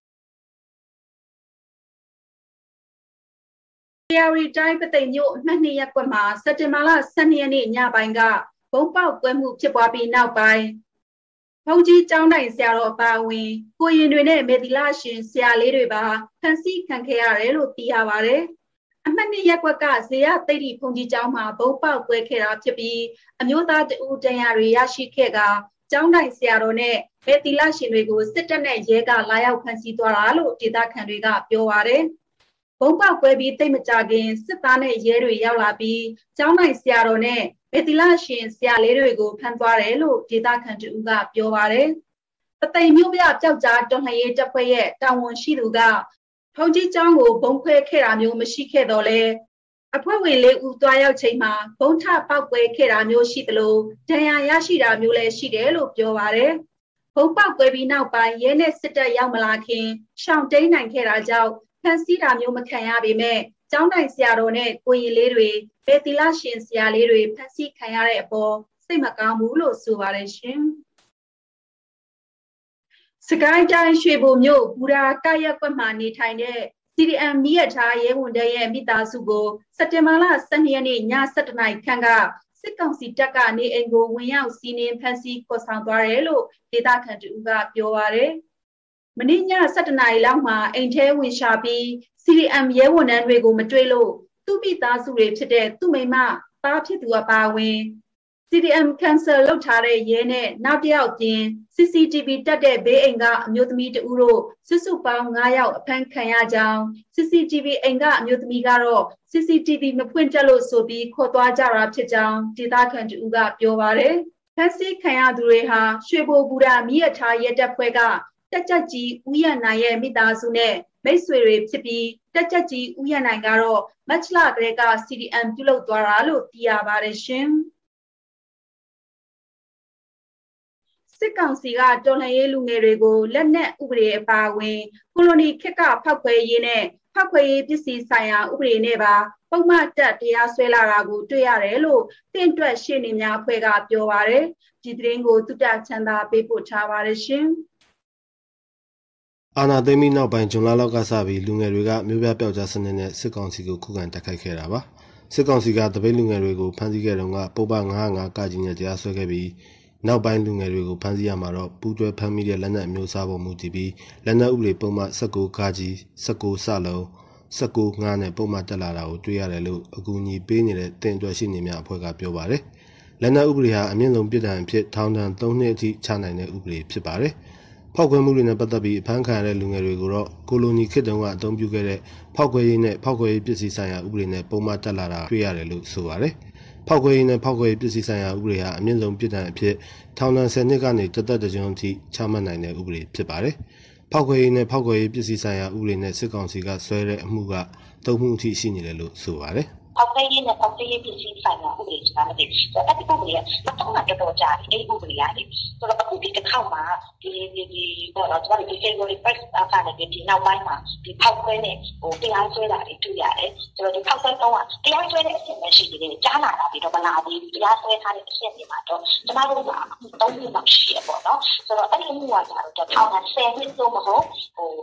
။တရားရီတိုင်းပသိမ်မြို့အမှတ်၂ရပ်ကွက်မှာစက်တင်ဘာလ၁၂ရက်နေ့ညပိုင်းကဘုံပေါက်ကွဲမှုဖြစ်ပွားပြီးနောက်ပိုင်းဘုံကြီးကျောင်းတိုင်ဆရာတော်အပါအဝင်ကိုရင်တွေနဲ့မေသီလရှင်ဆရာလေးတွေပါဖမ်းဆီးခံခဲ့ရတယ်လို့သိရပါတယ်။အမှတ်၂ရပ်ကွက်ကဇေယသိတိဘုံကြီးကျောင်းမှာဘုံပေါက်ကွဲခဲ့တာဖြစ်ပြီးအမျိုးသားတဦးတရားတွေရရှိခဲ့ကကျောင်းတိုင်ဆရာတော်နဲ့မေသီလရှင်တွေကိုစစ်တပ်နဲ့ရဲကလာရောက်ဖမ်းဆီးသွားတာလို့ဒေသခံတွေကပြောပါတယ်။ဘုံပေါက်ကွဲပြီးတိတ်မကြခင်စစ်သားနဲ့ရဲတွေရောက်လာပြီးကျောင်းတိုင်ဆရာတော်နဲ့မေသီလရှင်ဆရာလေးတွေကိုဖမ်းသွားတယ်လို့ဒေသခံတို့ကပြောပါတယ်။ပသိမ်မြို့ပြပျောက်ကြားတော်လှန်ရေးတပ်ဖွဲ့ရဲ့တာဝန်ရှိသူကဘုံကြီးကျောင်းကိုဘုံခွဲခဲ့တာမျိုးမရှိခဲ့တော့လဲအဖွဲ့ဝင်လေးဦးတွားရောက်ချိန်မှာဘုံထပောက်ကွဲခဲ့တာမျိုးရှိသလိုဒဏ်ရာရရှိတာမျိုးလည်းရှိတယ်လို့ပြောပါတယ်။ဘုံပောက်ကွဲပြီးနောက်ပိုင်းရဲနဲ့စစ်တပ်ရောက်မလာခင်ရှောင်တိန်နိုင်ခဲ့တာကြောင့်ဖမ်းဆီးတာမျိုးမခံရပေမဲ့ကျောင်းတိုင်ဆရာတော်နဲ့ကိုရင်လေးတွေပေသီလရှင်ဆရာလေးတွေဖမ်းဆီးခံရတဲ့အပေါ်စိတ်မကောင်းဘူးလို့ဆိုပါတယ်ရှင်။စကိုင်းတိုင်းရွှေဘိုမြို့ဘူရာကရက်ကွက်မှာနေထိုင်တဲ့ C D M မိရထားရဲဝန်တန်းရဲ့မိသားစုကိုစက်တင်ဘာလ၁၂ရက်နေ့ည၁၁နာရီခန့်ကစစ်ကောင်စီတပ်ကနေအိမ်ကိုဝင်ရောက်စီးနင်းဖမ်းဆီးခေါ်ဆောင်သွားတယ်လို့ဒေသခံတို့ကပြောပါတယ်။မနေ့ည၁၁နာရီလောက်မှာအိမ်ထဲဝင်ရှာပြီး C D M ရဲဝန်ထမ်းတွေကိုမတွေ့လို့သူ့မိသားစုတွေဖြစ်တဲ့သူ့မိမသားဖြစ်သူအပါအဝင် C D M cancel လုပ်ထားတဲ့ရဲနဲ့နောက်တစ်ယောက်ပြင် C C T V တက်တဲ့ဘေးအိမ်ကအမျိုးသမီးတဦးတို့စုစုပေါင်း၅ယောက်အဖမ်းခံရကြောင်း C C T V အိမ်ကအမျိုးသမီးကတော့ C C T V မဖွင့်တက်လို့ဆိုပြီးခေါ်သွားကြတာဖြစ်ကြောင်းဒေသခံတို့ကပြောပါတယ်။ဖမ်းဆီးခံရသူတွေဟာရွှေဘိုဘူရာမိရထားရဲတပ်ဖွဲ့ကတက်ကြကြီးဦးရနိုင်ရဲ့မိသားစုနဲ့မိတ်ဆွေတွေဖြစ်ပြီးတက်ကြကြီးဦးရနိုင်ကတော့မတ်လကလေးက C D M ပြုလုပ်သွားတာလို့သိရပါတယ်ရှင်။စစ်ကောင်စီကတော်လှန်ရေးလူငယ်တွေကိုလက်နက်ဥပဒေအပါအဝင်ကိုလိုနီခေတ်ကဖောက်ခွဲရေးနဲ့ဖောက်ခွဲရေးပစ္စည်းဆိုင်ရာဥပဒေနဲ့ပါပုံမှန်တက်တရားစွဲလာတာကိုတွေ့ရတယ်လို့တင့်တွက်ရှင်းနေများအဖွဲ့ကပြောပါတယ်။ဒီသတင်းကိုတုတ္တချမ်းသာပေးပို့ထားပါတယ်ရှင်။အာဏာသိမ်းပြီးနောက်ပိုင်းဇွန်လလောက်ကစပြီးလူငယ်တွေကမြို့ပြပျောက်ကြားစနစ်နဲ့စစ်ကောင်စီကိုခုခံတိုက်ခိုက်ခဲ့တာပါ။စစ်ကောင်စီကတပိတ်လူငယ်တွေကိုဖမ်းဆီးခဲ့တုန်းကပုပ္ပ၅၀၅ကကြီးနဲ့တရားစွဲခဲ့ပြီးနောက်ပိုင်းလူငယ်တွေကိုဖမ်းဆီးရမှာတော့ပူးတွဲဖမ်းမိတဲ့လက်နက်မျိုးစားပုံမူတည်ပြီးလက်နက်ဥပဒေပုံမှန်၁၉ကကြီး၁၉စလုံး၁၉ငါးနဲ့ပုံမှန်တက်လာတာကိုတွေ့ရတယ်လို့အကူအညီပေးနေတဲ့တင်အတွက်ရှိနေများအဖွဲ့ကပြောပါတယ်။လက်နက်ဥပဒေဟာအမြင့်ဆုံးပြစ်ဒဏ်အဖြစ်ထောင်ဒဏ်၃နှစ်အထိချနိုင်တဲ့ဥပဒေဖြစ်ပါတယ်။ဖောက်ခွဲမှုတွေနဲ့ပတ်သက်ပြီးအဖမ်းခံရတဲ့လူငယ်တွေကိုတော့ကိုလိုနီခေတ်တုန်းကအသုံးပြုခဲ့တဲ့ဖောက်ခွဲရေးနဲ့ဖောက်ခွဲရေးပစ္စည်းဆိုင်ရာဥပဒေနဲ့ပုံမှန်တက်လာတာတွေ့ရတယ်လို့ဆိုပါတယ်။ဖောက်ခွဲရေးနဲ့ဖောက်ခွဲရေးပစ္စည်းဆိုင်ရာဥပဒေဟာအမြင့်ဆုံးပြစ်ဒဏ်အဖြစ်ထောင်ဒဏ်၁၀နှစ်ကနေတသက်တစ်ကြိမ်အထိချမှတ်နိုင်တဲ့ဥပဒေဖြစ်ပါတယ်။ဖောက်ခွဲရေးနဲ့ဖောက်ခွဲရေးပစ္စည်းဆိုင်ရာဥပဒေနဲ့စစ်ကောင်စီကဆွဲတဲ့အမှုကသုံးမှုအထိရှိနေတယ်လို့ဆိုပါတယ်။ဖောက်ခွဲရေးနဲ့ဖောက်ခွဲရေးပစ္စည်းဆိုင်ရာဥပဒေဆိုတာလည်းဒီအဲ့ဒီဥပဒေကတော့တော်တော်ကြာတယ်အဲ့ဒီဥပဒေရတယ်ဆိုတော့အခုဒီတစ်ခေါက်မှာဒီဒီဒီတော့ကျွန်တော်ဒီ February first အခါနဲ့ဒီနောက်ပိုင်းမှာဒီဖောက်ခွဲနဲ့ဟိုတရားစွဲတာတွေတွေ့ရတယ်ဆိုတော့ဒီဖောက်ခွဲတော့တရားစွဲတဲ့အဆင့်မရှိသေးတယ်ကြားလာတာပြီးတော့မလာသေးဘူးတရားစွဲထားတဲ့အဆင့်တွေမှာတော့ကျွန်တော်တို့ကသုံးနှစ်လောက်ရှိရပေါ့နော်ဆိုတော့အဲ့ဒီအမှုကကြတော့ထောင်ဒဏ်၁၀နှစ်ဆိုမဟုတ်ဟိုဟ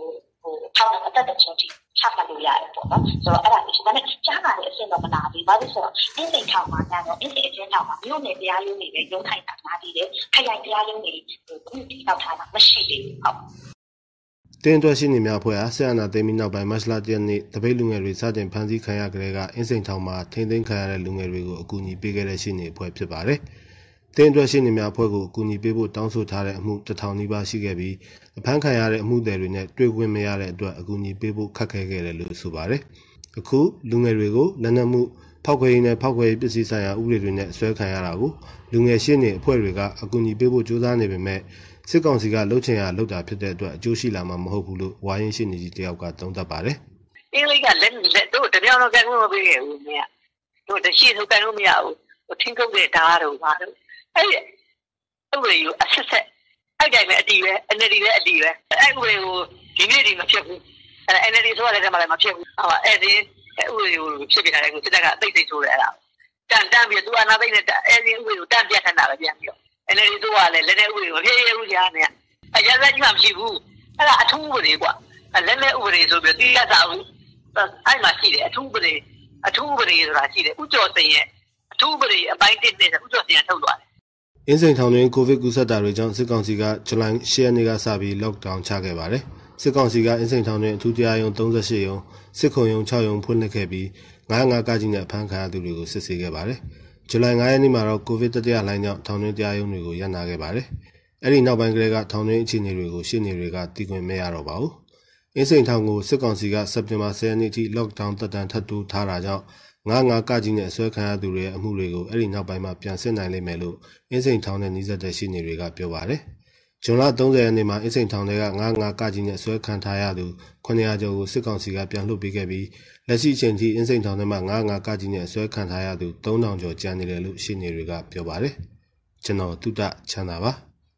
ထောင်အသက်တစ်ချုံထိချမှတ်လို့ရတယ်ပေါ့နော်ဆိုတော့အဲ့ဒါမျိုးဒါပေမဲ့ကြားလာတဲ့အဆင့်တော့မနာဘူးဘာလို့ဆိုတော့အင်းစိန်ထောင်မှာညတော့အင်းစိန်အကျဉ်းထောင်မှာမြို့နယ်တရားရုံးတွေပဲရုံးထိုင်တာများသေးတယ်ခရိုင်တရားရုံးတွေအခုတိတောက်ထားတာမရှိသေးဘူးဟုတ်တင်းတွက်ရှိနေများဖွဲ့အားဆရာနာသိမ်းပြီးနောက်ပိုင်းမတ်လတရက်နေ့တပိတ်လူငယ်တွေစတင်ဖမ်းဆီးခံရကြတဲ့ကအင်းစိန်ထောင်မှာထိန်းသိမ်းခံရတဲ့လူငယ်တွေကိုအကူအညီပေးခဲ့တဲ့ရှိနေဖွဲ့ဖြစ်ပါတယ်။တင်းတွက်ရှိနေများဖွဲ့ကိုအကူအညီပေးဖို့တောင်းဆိုထားတဲ့အမှုတစ်ထောင်နီးပါးရှိခဲ့ပြီးအဖမ်းခံရတဲ့အမှုတွေနဲ့တွေ့ခွင့်မရတဲ့အတွက်အကူအညီပေးဖို့ခက်ခဲခဲ့တယ်လို့ဆိုပါတယ်။အခုလူငယ်တွေကိုလက်နက်မှုဖောက်ခွဲရေးနဲ့ဖောက်ခွဲရေးပစ္စည်းဆိုင်ရာဥပဒေတွေနဲ့ဆွဲခံရတာကိုလူငယ်ရှင်းနေအဖွဲ့တွေကအကူအညီပေးဖို့ကြိုးစားနေပေမဲ့စစ်ကောင်စီကလှုပ်ချင်ရလှုပ်တာဖြစ်တဲ့အတွက်အကျိုးရှိလာမှာမဟုတ်ဘူးလို့ဝါရင်ရှိနေကြီးတယောက်ကသုံးသပ်ပါတယ်။အင်းလေးကလက်လက်တို့တပြောင်းတော့ကဲလို့မပေးခဲ့ဘူးမြတ်။တို့တရှိထုတ်ကန်လို့မရဘူး။ဟိုထင်းကုတ်တဲ့ဓာတ်တော့ပါတော့။အဲ့ဥပဒေကိုအဆက်ဆက်အဲ့တိုင်းပဲအတီးပဲ N L D ပဲအတီးပဲအဲ့ဥပဒေကိုဒီနေ့ဒီမဖြစ်ဘူး။အဲ့ N L D ဆိုရတဲ့မှာလည်းမဖြစ်ဘူး။ဟောအဲ့ဒီဥပဒေကိုဖြစ်ပြတာကိုစစ်တပ်ကအသိသိဆိုတယ်အဲ့ဒါ။တန်တန်ပြီးသူအနာသိနဲ့အဲ့ဒီဥပဒေကိုတန်ပြတ်ထန်တာပဲပြန်ပြီးတော့အဲ့ဒီတော့လည်းလက်နဲ့ဥပဒေမဖြစ်ရဘူးကြားနေအရသက်ကြီးမှမရှိဘူးအဲ့ဒါအထူးဥပဒေကွာလက်နဲ့ဥပဒေဆိုပြီးတိရစာဘူးအဲ့မှာရှိတယ်အထူးဥပဒေအထူးဥပဒေဆိုတာရှိတယ်ဥကြော်စင်ရဲ့အထူးဥပဒေအပိုင်းတစ်နဲ့ဥကြော်စင်ကထုတ်သွားတယ်အင်းစိန်ထောင်တွင်ကိုဗစ်ကူးစက်တာတွေကြောင့်စစ်ကောင်စီကဇူလိုင်၈ရက်နေ့ကစပြီး lockdown ချခဲ့ပါတယ်စစ်ကောင်စီကအင်းစိန်ထောင်တွင်အထူးတရားရုံး၃၈ရုံးစစ်ခုံရုံး၆ရုံးဖွင့်လှစ်ခဲ့ပြီးငါးငါးကကြီးနဲ့အဖမ်းခံရသူတွေကိုစစ်ဆေးခဲ့ပါတယ်ဇူလိုင်၅ရက်နေ့မှာတော့ကိုဗစ်တတိယလှိုင်းကြောင့်ထောင်တွင်းတရားရုံးတွေကိုရပ်နာခဲ့ပါတယ်။အဲဒီနောက်ပိုင်းကလေးကထောင်တွင်းအခြေအနေတွေကိုရှင်းနေတွေကတည်ခွင့်မရတော့ပါဘူး။အင်းစိန်ထောင်ကိုစစ်ကောင်စီကစက်တင်ဘာ၁၀ရက်နေ့ထိ lockdown သက်တမ်းထပ်တိုးထားတာကြောင့်ငါးငါးကကြီးနဲ့အဆွဲခံရသူတွေရဲ့အမှုတွေကိုအဲဒီနောက်ပိုင်းမှာပြန်ဆင့်နိုင်လိမ့်မယ်လို့အင်းစိန်ထောင်နဲ့နှိစက်တဲ့ရှင်းနေတွေကပြောပါတယ်။ဇွန်လ၃၀ရက်နေ့မှာအင်းစိန်ထောင်တွေကငါးငါးကကြီးနဲ့ဆွဲခံထားရသူခုနှစ်ရာကျော်ကိုစစ်ကောင်စီကပြန်လွှတ်ပေးခဲ့ပြီးလက်ရှိအချိန်ထိအင်းစိန်ထောင်ထဲမှာငါးငါးကကြီးနဲ့ဆွဲခံထားရသူသုံးထောင်ကျော်ကျန်နေတယ်လို့ရှင်းနေတွေကပြောပါတယ်။ကျွန်တော်တုဒ္ဒချမ်းသာပါ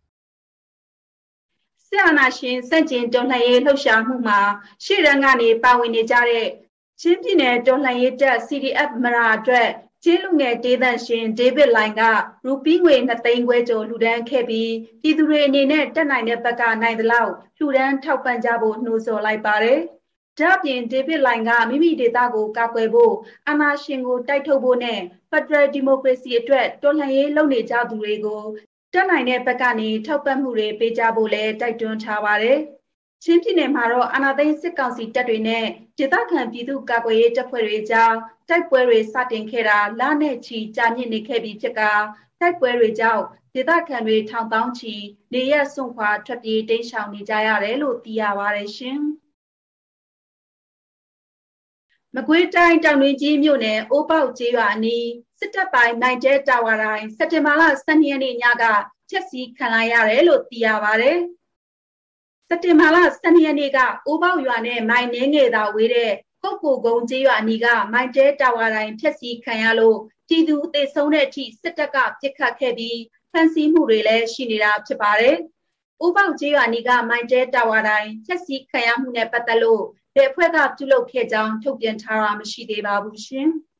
။ဆရာနာရှင်စန့်ကျင်တော်လှန်ရေးလှုပ်ရှားမှုမှာရှေ့တန်းကနေပါဝင်နေကြတဲ့ချင်းပြည်နယ်တော်လှန်ရေးတပ် C D F မရာအတွက်ကျေးလူငယ်ဒေသရှင်ဒေးဗစ်လိုင်ကရူပီးငွေနှစ်သိန်းခွဲကျော်လှူဒန်းခဲ့ပြီးပြည်သူတွေအနေနဲ့တက်နိုင်တဲ့ဘက်ကနိုင်သလောက်လှူဒန်းထောက်ပံ့ကြဖို့နှိုးဆော်လိုက်ပါတယ်။ဒါ့အပြင်ဒေးဗစ်လိုင်ကမိမိဒေသကိုကာကွယ်ဖို့အာဏာရှင်ကိုတိုက်ထုတ်ဖို့နဲ့ဖက်ဒရယ်ဒီမိုကရေစီအတွက်တော်လှန်ရေးလုပ်နေကြသူတွေကိုတက်နိုင်တဲ့ဘက်ကနေထောက်ပံ့မှုတွေပေးကြဖို့လည်းတိုက်တွန်းထားပါတယ်။ချင်းပြည်နယ်မှာတော့အာဏာသိမ်းစစ်ကောင်စီတပ်တွေနဲ့ဒေသခံပြည်သူကာကွယ်ရေးတပ်ဖွဲ့တွေကြားတိုက်ပွဲတွေစတင်ခဲ့တာလနဲ့ချီကြာမြင့်နေခဲ့ပြီးဖြစ်ကတိုက်ပွဲတွေကြောင့်ဒေသခံတွေထောင်ပေါင်းချီနေရက်စွန့်ခွာထွက်ပြေးတိမ်းရှောင်နေကြရတယ်လို့သိရပါတယ်ရှင်။မကွေးတိုင်းတောင်တွင်းကြီးမြို့နယ်အိုးပေါက်ကျေးရွာအနီးစစ်တပ်ပိုင်းနိုင်ကျဲတာဝါတိုင်းစက်တင်ဘာလ၁၂ရက်နေ့ညကဖျက်ဆီးခံလိုက်ရတယ်လို့သိရပါတယ်။စက်တင်ဘာလ၁၂ရက်နေ့ကအိုးပေါက်ရွာနဲ့မိုင်နှင်းငယ်သာဝေးတဲ့ကုတ်ကိုကုန်းကျေးရွာအနီးကမိုင်တဲတာဝါတိုင်းဖျက်ဆီးခံရလို့ပြည်သူအသေးဆုံးတဲ့အထိစစ်တပ်ကပစ်ခတ်ခဲ့ပြီးဖမ်းဆီးမှုတွေလည်းရှိနေတာဖြစ်ပါတယ်။အိုးပေါက်ကျေးရွာအနီးကမိုင်တဲတာဝါတိုင်းဖျက်ဆီးခံရမှုနဲ့ပတ်သက်လို့ဘယ်အဖွဲ့ကပြုလုပ်ခဲ့ကြောင်းထုတ်ပြန်ထားတာမရှိသေးပါဘူးရှင်။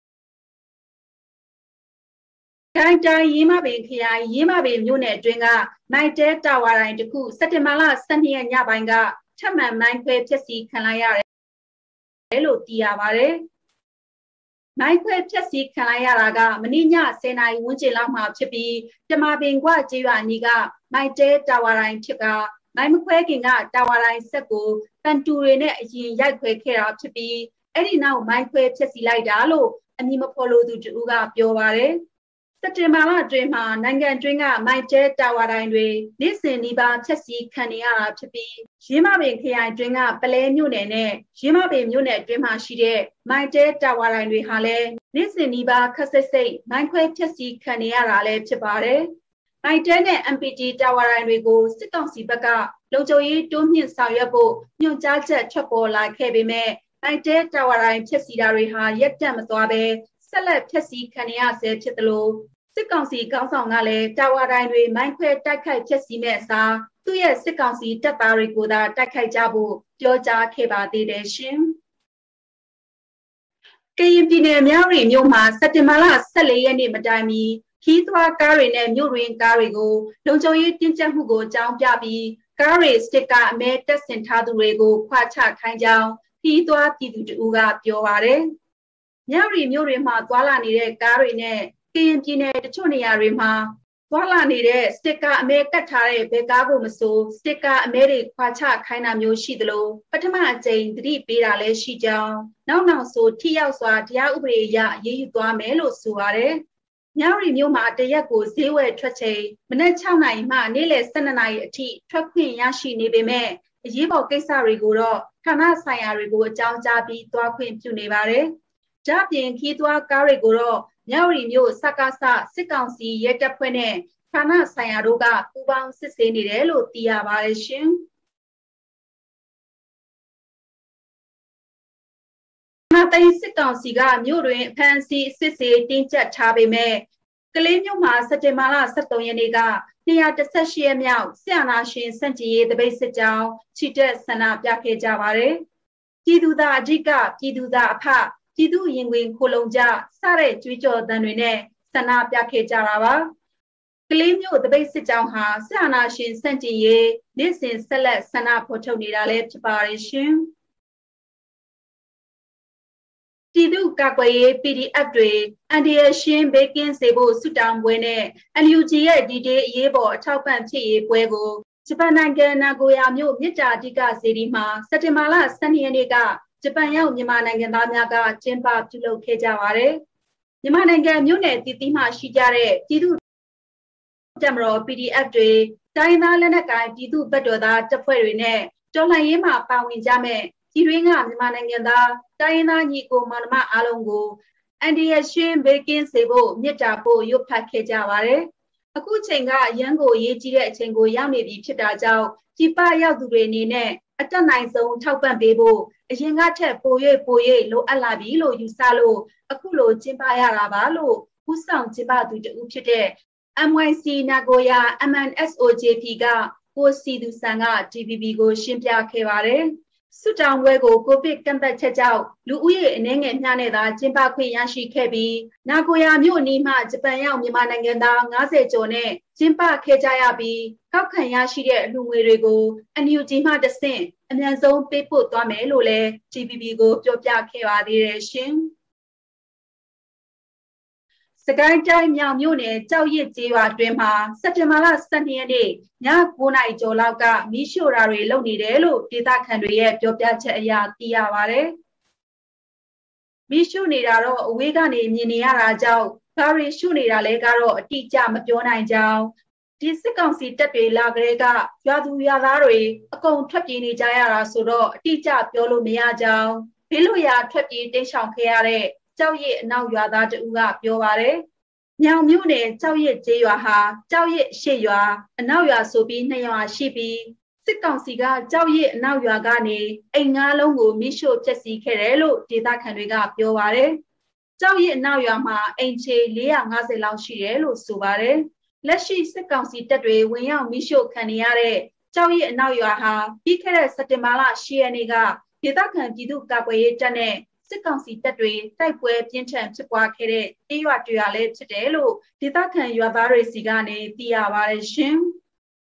ခိုင်တိုင်းရေးမပင်ခရိုင်ရေးမပင်မြို့နယ်အတွင်းကမိုင်တဲတာဝါတိုင်းတစ်ခုစက်တင်ဘာလ၁၂ရက်ညပိုင်းကထပ်မံမိုင်းခွဲဖျက်ဆီးခံလိုက်ရတယ်လို့သိရပါတယ်။မိုင်းခွဲဖျက်ဆီးခံလိုက်ရတာကမနေ့ည၁၀နာရီဝန်းကျင်လောက်မှာဖြစ်ပြီးတမာပင်ကွကျေးရွာအနီးကမိုင်တဲတာဝါတိုင်းဖြစ်ကမိုင်းမခွဲခင်ကတာဝါတိုင်းဆက်ကိုတန်တူတွေနဲ့အရင်ရိုက်ခွဲခဲ့တာဖြစ်ပြီးအဲ့ဒီနောက်မိုင်းခွဲဖျက်ဆီးလိုက်တာလို့အမည်မဖော်လို့သူတူကပြောပါတယ်။စက်တင်ဘာလအတွင်းမှာနိုင်ငံတွင်းကမိုင်တဲတာဝါတိုင်းတွေနေ့စဉ်နီးပါးဖျက်ဆီးခံနေရတာဖြစ်ပြီးရင်းမပင်ခရိုင်တွင်းကပလဲမြို့နယ်နဲ့ရင်းမပင်မြို့နယ်အတွင်းမှာရှိတဲ့မိုင်တဲတာဝါတိုင်းတွေဟာလည်းနေ့စဉ်နီးပါးခက်စိတ်စိတ်မိုင်းခွဲဖျက်ဆီးခံနေရတာလည်းဖြစ်ပါတယ်။မိုင်တဲနဲ့ M P T တာဝါတိုင်းတွေကိုစစ်ကောင်စီဘက်ကလုံခြုံရေးတိုးမြင့်ဆောင်ရွက်ဖို့ညွှန်ကြားချက်ထွက်ပေါ်လာခဲ့ပေမဲ့မိုင်တဲတာဝါတိုင်းဖျက်ဆီးတာတွေဟာရက်တက်မသွားဘဲဆက်လက်ဖျက်ဆီးခံရဆဲဖြစ်တယ်လို့စစ်ကောင်စီကောင်းဆောင်ကလည်းတာဝါတိုင်းတွေမိုင်းခွဲတိုက်ခိုက်ဖျက်ဆီးမဲ့အစားသူ့ရဲ့စစ်ကောင်စီတပ်သားတွေကိုသာတိုက်ခိုက်ကြဖို့ပြောကြားခဲ့ပါသေးတယ်ရှင်။ကရင်ပြည်နယ်မြောက်ရီမြို့မှာစက်တင်ဘာလ၁၄ရက်နေ့မတိုင်မီခီးသွွားကားတွေနဲ့မြို့ရင်းကားတွေကိုလုံခြုံရေးတင်းကျပ်မှုကိုအကြောင်းပြပြီးကားရီစတစ်ကအမဲတက်ဆင်ထားသူတွေကိုခွာချခိုင်းကြောင်းပြီးသွားပြည်သူတူကပြောပါတယ်။မြရီမြို့တွေမှာသွာလာနေတဲ့ကားတွေနဲ့ကရင်ပြည်နယ်တချို့နေရာတွေမှာသွာလာနေတဲ့စတစ်ကအမဲကတ်ထားတဲ့ဘယ်ကားကိုမဆိုစတစ်ကအမဲတွေခွာချခိုင်းတာမျိုးရှိသလိုပထမအကြိမ်သတိပေးတာလည်းရှိကြောင်းနောက်နောက်ဆိုထိရောက်စွာတရားဥပဒေအရအရေးယူသွားမယ်လို့ဆိုပါတယ်။မြရီမြို့မှာတရက်ကိုဈေးဝယ်ထွက်ချိန်မနက်၆နာရီမှနေ့လယ်၁၂နာရီအထိထွက်ခွင့်ရရှိနေပေမဲ့အရေးပေါ်ကိစ္စတွေကိုတော့ဌာနဆိုင်ရာတွေကိုအကြောင်းကြားပြီးသွားခွင့်ပြုနေပါတယ်။ဒါ့အပြင်ခီးသွားကားတွေကိုတော့မြရီမြို့စကားစစစ်ကောင်စီရဲတပ်ဖွဲ့နဲ့ဌာနဆိုင်ရာတို့ကပူးပေါင်းစစ်ဆေးနေတယ်လို့သိရပါတယ်ရှင်။နာသိန်းစစ်ကောင်စီကမြို့တွင်အဖမ်းဆီးစစ်ဆေးတင်းကျပ်ထားပေမဲ့ကလေးမြို့မှာစက်တင်ဘာလ၁၃ရက်နေ့က၂၁၈ရက်မြောက်ဆရာနာရှင်စန့်ကျင်ရေးတပိတ်စစ်ကြောင်းချီတက်ဆန္ဒပြခဲ့ကြပါတယ်။ပြည်သူသားအဓိကပြည်သူသားအဖပြည်သူရင်ဝင်ခိုလုံကြစတဲ့ကြွေးကြော်သံတွေနဲ့ဆန္ဒပြခဲ့ကြတာပါ။ကလေးမြို့တပိတ်စစ်ကြောင်းဟာဆရာနာရှင်စန့်ကျင်ရေးနေ့စဉ်ဆက်လက်ဆန္ဒဖော်ထုတ်နေတာလည်းဖြစ်ပါတယ်ရှင်။ပြည်သူ့ကာကွယ်ရေး P D F တွေအန်ဒီရရှင်းဘေးကင်းစေဖို့ဆုတောင်းပွဲနဲ့ N U G ရဲ့ D Day အရေးပေါ်အထောက်ပံ့ဖြစ်ရေးပွဲကိုဂျပန်နိုင်ငံနာဂိုယာမြို့မြစ်တာအဓိကစေတီမှာစက်တင်ဘာလ၁၂ရက်နေ့ကဂျပန်ရောက်မြန်မာနိုင်ငံသားများကကျင်းပပြုလုပ်ခဲ့ကြပါတယ်။မြန်မာနိုင်ငံမြို့နယ်တည်တည်မှရှိကြတဲ့ပြည်သူ့တပ်မတော် P D F တွေတိုင်းသားလက်နက်ကိုင်ပြည်သူ့ဘက်တော်သားတပ်ဖွဲ့တွေနဲ့တော်လှန်ရေးမှာပါဝင်ကြမဲ့ပြည်တွင်းကမြန်မာနိုင်ငံသားတိုင်းရင်းသားညီကိုမောင်နှမအားလုံးကိုအန်ဒီရရှင်းဘေးကင်းစေဖို့မြစ်တာဖို့ရွတ်ဖတ်ခဲ့ကြပါတယ်။အခုချိန်ကရန်ကိုရေးကြီးတဲ့အချိန်ကိုရောက်နေပြီဖြစ်တာကြောင့်ပြည်ပရောက်သူတွေအနေနဲ့အတက်နိုင်ဆုံးထောက်ပံ့ပေးဖို့အရင်ကထက်ပို၍ပို၍လိုအပ်လာပြီလို့ယူဆလို့အခုလိုကျင်းပရတာပါလို့ဦးဆောင်ကျင်းပသူတဦးဖြစ်တဲ့ M Y C Nagoya M N S O J P ကကိုစီသူဆန်က T V B ကိုရှင်းပြခဲ့ပါတယ်။ဆုတောင်းပွဲကိုကိုဗစ်ကန့်သက်ချက်ကြောင့်လူဦးရေအနည်းငယ်မျှနဲ့သာကျင်းပခွင့်ရရှိခဲ့ပြီးနာဂိုယာမြို့အနီးမှဂျပန်ရောက်မြန်မာနိုင်ငံသား၅၀ကျော်နဲ့ကျင်းပခဲ့ကြရပြီးကောက်ခံရရှိတဲ့အလှူငွေတွေကို N U G မှတဆင့်အမြန်ဆုံးပေးပို့သွားမယ်လို့လည်း T V B ကိုပြောပြခဲ့ပါသေးတယ်ရှင်။စကိုင်းတိုင်းမြောင်မြို့နယ်ကြောက်ရစ်ကျေးရွာတွင်မှာစက်တင်ဘာလ၁၂ရက်နေ့ည၉နာရီကျော်လောက်ကမီးရှို့တာတွေလုပ်နေတယ်လို့ဒေသခံတွေရဲ့ပြောပြချက်အရသိရပါတယ်။မီးရှို့နေတာတော့အဝေးကနေမြင်နေရတာကြောင့်ဘာတွေရှို့နေတာလဲကတော့အတိအကျမပြောနိုင်ကြောင်းဒီစစ်ကောင်စီတပ်တွေလာကလေးကရွာသူရွာသားတွေအကုန်ထွက်ပြေးနေကြရတာဆိုတော့အတိအကျပြောလို့မရကြောင်းဘေးလွရာထွက်ပြေးတိမ်းရှောင်ခဲ့ရတဲ့ကြောက်ရစ်အနောက်ရွာသားတဦးကပြောပါတယ်။မြောင်မြို့နယ်ကြောက်ရစ်ကျေးရွာဟာကြောက်ရစ်ရှေ့ရွာအနောက်ရွာဆိုပြီးနှစ်ရွာရှိပြီးစစ်ကောင်စီကကြောက်ရစ်အနောက်ရွာကနေအိမ်ငါးလုံးကိုမိရှို့ဖျက်ဆီးခဲ့တယ်လို့ဒေသခံတွေကပြောပါတယ်။ကြောက်ရစ်အနောက်ရွာမှာအိမ်ခြေ၄၅၀လောက်ရှိတယ်လို့ဆိုပါတယ်။လက်ရှိစစ်ကောင်စီတပ်တွေဝင်ရောက်မိရှို့ခံနေရတဲ့ကြောက်ရစ်အနောက်ရွာဟာပြီးခဲ့တဲ့စက်တင်ဘာလ၈ရက်နေ့ကဒေသခံပြည်သူ့ကာကွယ်ရေးတပ်နဲ့စစ်ကောင်စီတပ်တွေတိုက်ပွဲပြင်းထန်ဖြစ်ပွားခဲ့တဲ့အေးရွာတွေရလည်းဖြစ်တယ်လို့ဒေသခံရွာသားတွေစီကနေသိရပါတယ်ရှင်။